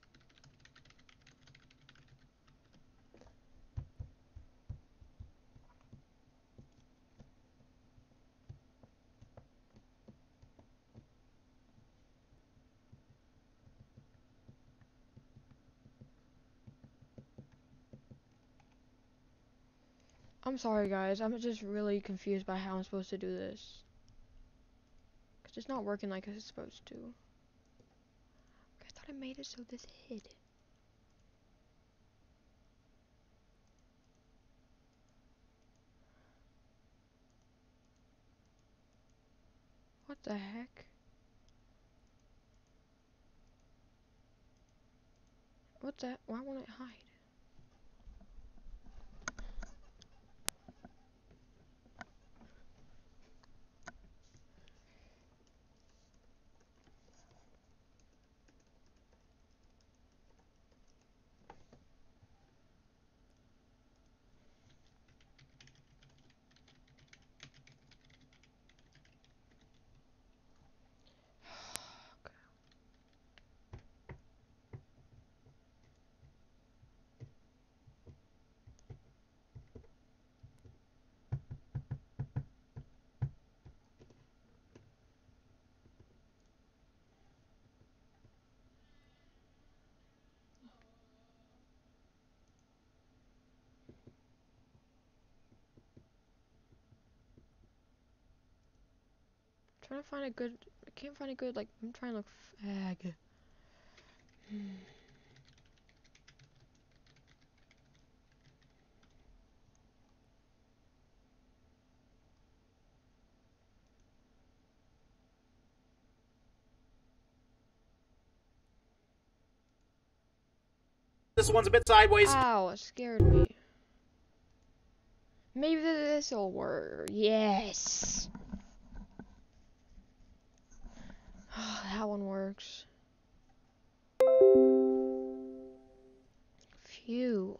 I'm sorry guys, I'm just really confused by how I'm supposed to do this. Cause it's not working like it's supposed to. I thought I made it so this hid. What the heck? What the? Why won't it hide? Trying to find a good. I can't find a good like. I'm trying to look fag. This one's a bit sideways. Ow, it scared me. Maybe this'll work. Yes. That one works. Phew.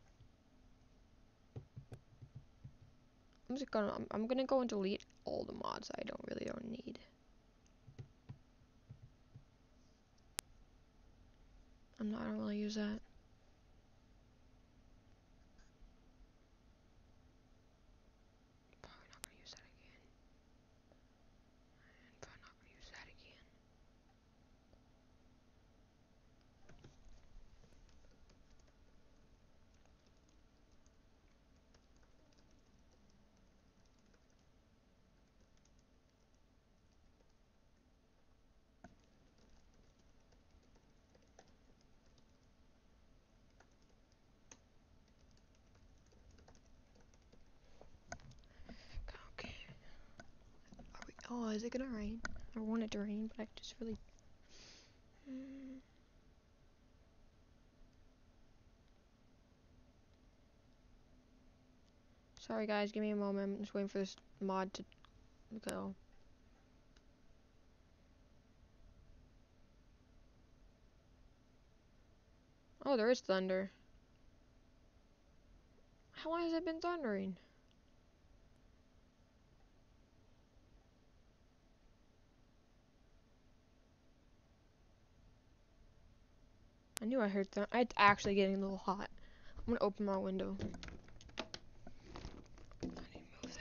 I'm gonna go and delete all the mods I don't need. I don't really use that. Probably not gonna use that again. Probably not gonna use that again. Okay. Oh, is it gonna rain? I want it to rain, but I just really. Sorry guys, give me a moment. I'm just waiting for this mod to go. Oh, there is thunder. How long has it been thundering? I knew I heard thunder. It's actually getting a little hot. I'm gonna open my window. I need to move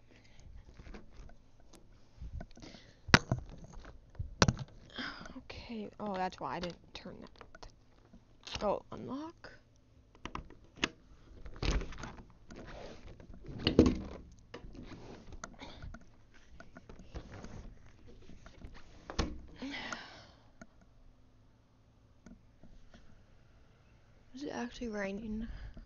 that. Okay. Oh, that's why I didn't turn that. Oh, unlock. Is it actually raining?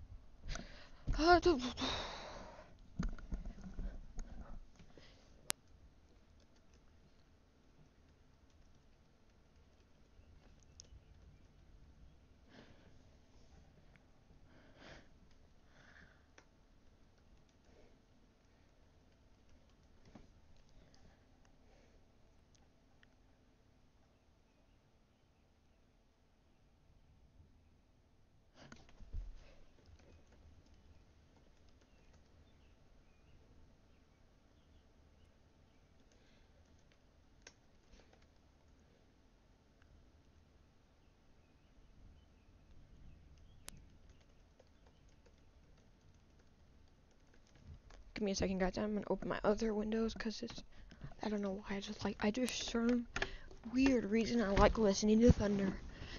Give me a second, guys. I'm gonna open my other windows because it's. I don't know why. I just some weird reason I like listening to thunder.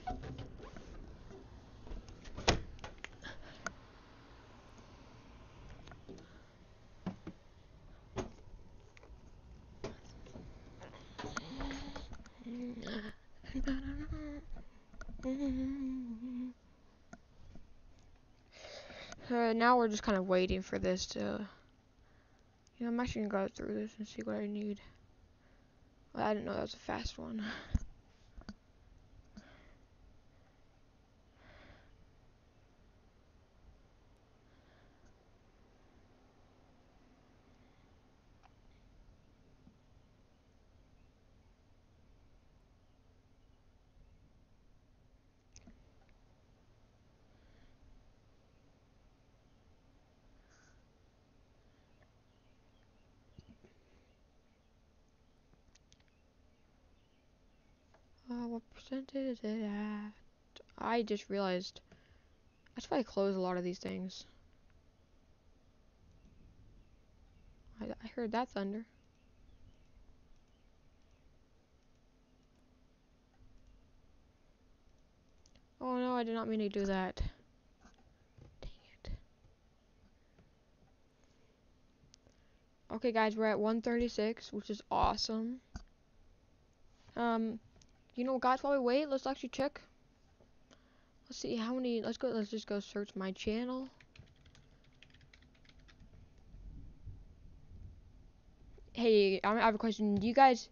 Now we're just kind of waiting for this to. I'm actually gonna go through this and see what I need. Well, I didn't know that was a fast one. What percentage is it at? I just realized. That's why I close a lot of these things. I heard that thunder. Oh no, I did not mean to do that. Dang it. Okay guys, we're at 136, which is awesome. Guys, while we wait, let's actually check. Let's see how many, let's just go search my channel. Hey, I have a question. Do you guys...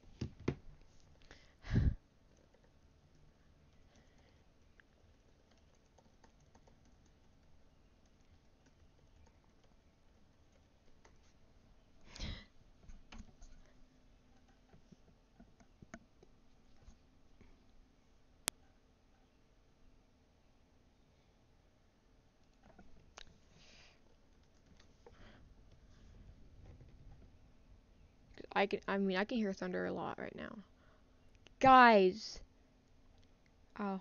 I mean, I can hear thunder a lot right now. Guys. Oh.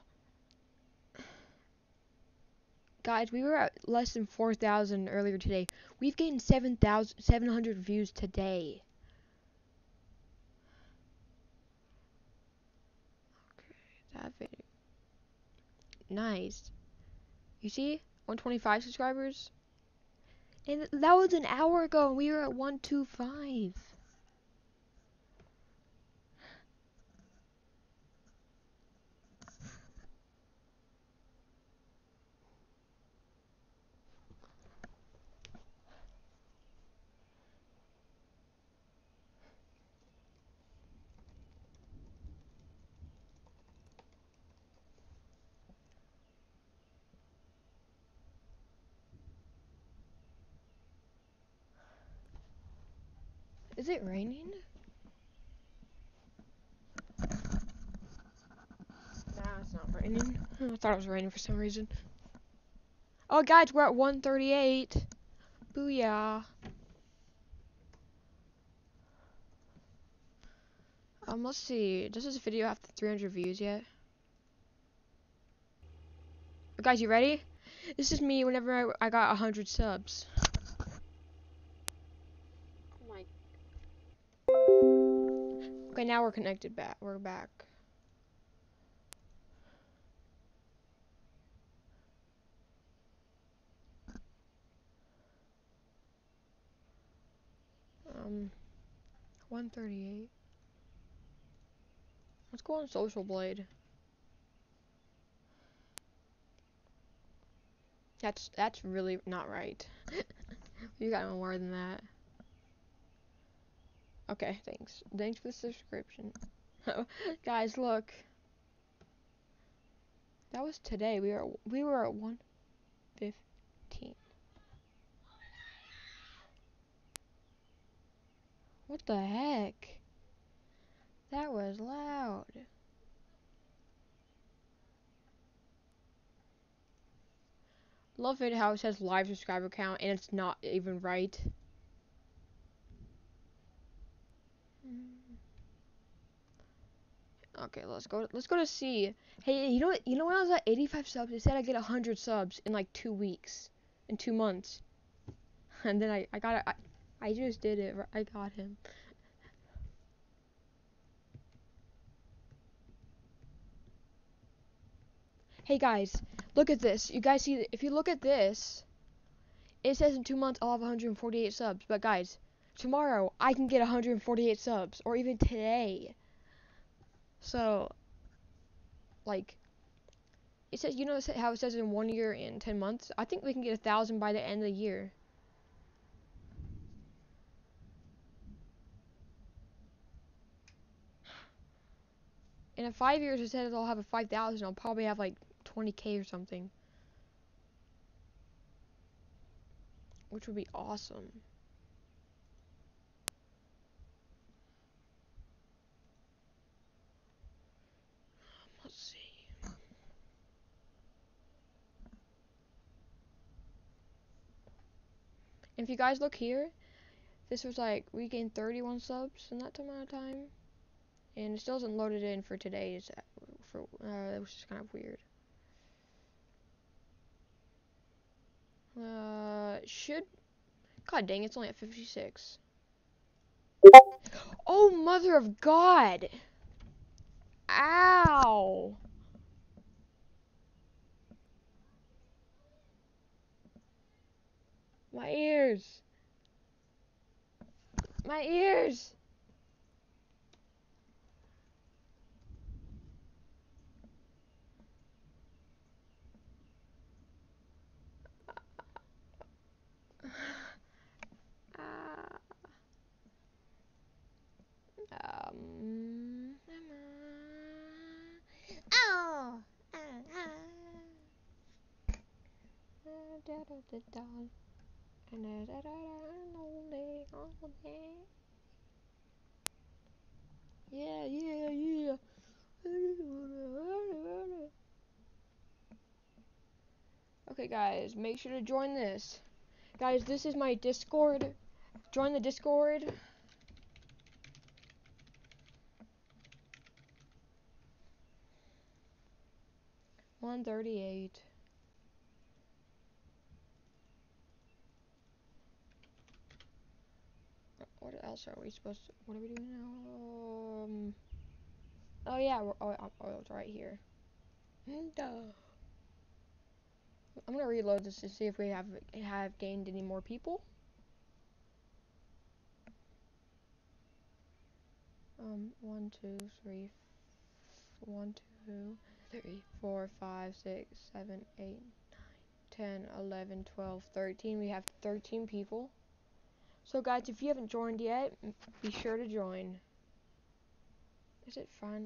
Guys, we were at less than 4,000 earlier today. We've gained 7,700 views today. Okay, that video. Nice. You see? 125 subscribers. And that was an hour ago, and we were at 125. Is it raining? Nah, it's not raining. I thought it was raining for some reason. Oh, guys, we're at 138. Booyah. Let's see. Does this video have 300 views yet? Guys, you ready? This is me whenever I got 100 subs. Oh my. Okay, now we're connected back. We're back. Um, 138. Let's go on Social Blade. That's really not right. You got more than that. Okay, thanks. Thanks for the subscription. Guys, look. That was today. We were at 115. What the heck? That was loud. Love it how it says live subscriber count and it's not even right. Okay, let's go to C. Hey, you know what? You know when I was at 85 subs, it said I get 100 subs in like 2 weeks, in 2 months. And then I got it. I just did it. I got him. Hey guys, look at this. You guys see, if you look at this, it says in 2 months I'll have 148 subs. But guys, tomorrow I can get 148 subs, or even today. So, like, it says, you know how it says in 1 year and 10 months? I think we can get 1,000 by the end of the year. And in 5 years, it says I'll have a 5,000. I'll probably have like 20K or something, which would be awesome. Let's see. If you guys look here, this was like, we gained 31 subs in that amount of time. And it still hasn't loaded in for today's, that was just kind of weird. Should, god dang, it's only at 56. Oh, mother of God! Ow! My ears! My ears! Oh! Yeah, yeah, yeah. Okay, guys, make sure to join this. Guys, this is my Discord. Join the Discord. 1:38. What else are we supposed to? What are we doing now? Oh yeah. It's right here. Duh. I'm gonna reload this to see if we have gained any more people. 1, 2, 3, 1, 2, 3, 4, 5, 6, 7, 8, 10, 11, 12, 13. We have 13 people. So guys, if you haven't joined yet, be sure to join. Is it fun?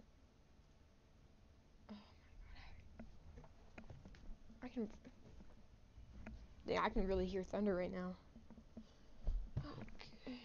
Oh my god. I can really hear thunder right now. Okay.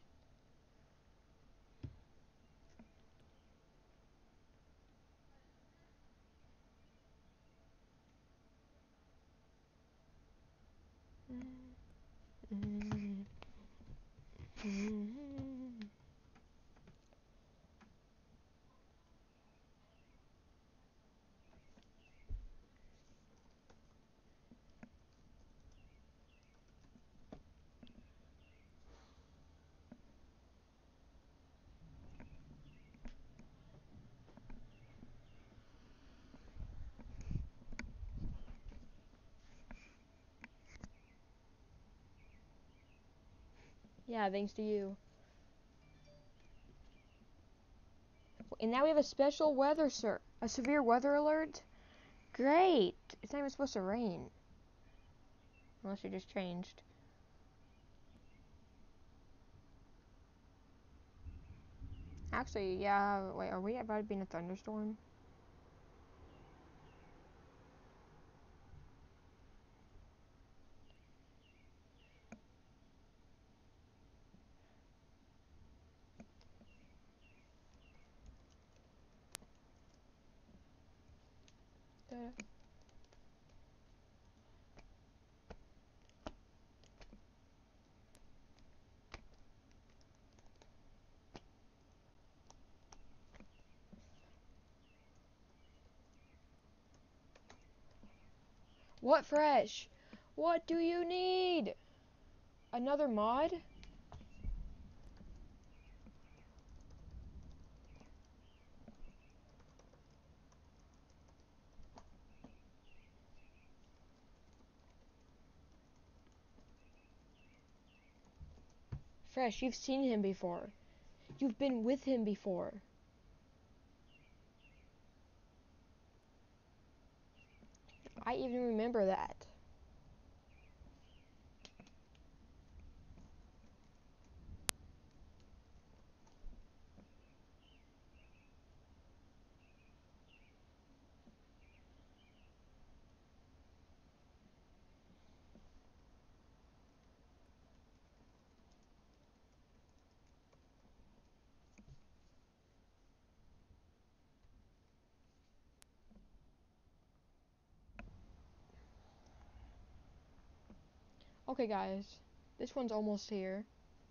Yeah, thanks to you. And now we have a special weather, sir. A severe weather alert? Great. It's not even supposed to rain. Unless it just changed. Actually, yeah, wait, are we about to be in a thunderstorm? What fresh? What do you need? Another mod? Fresh, you've seen him before. You've been with him before. I even remember that. Okay, guys. This one's almost here.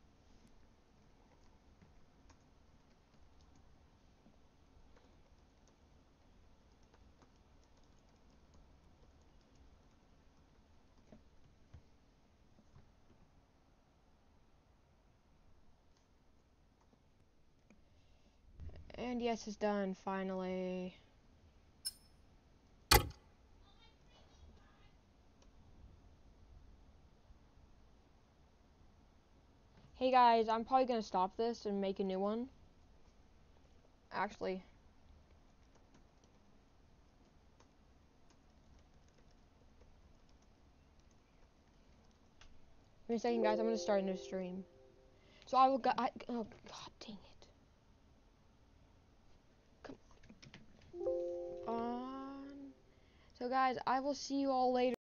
And yes, it's done, finally. Hey guys, I'm probably gonna stop this and make a new one. Actually. Give me a second, guys. I'm gonna start a new stream. So I will go. Oh god, dang it! Come on. So guys, I will see you all later.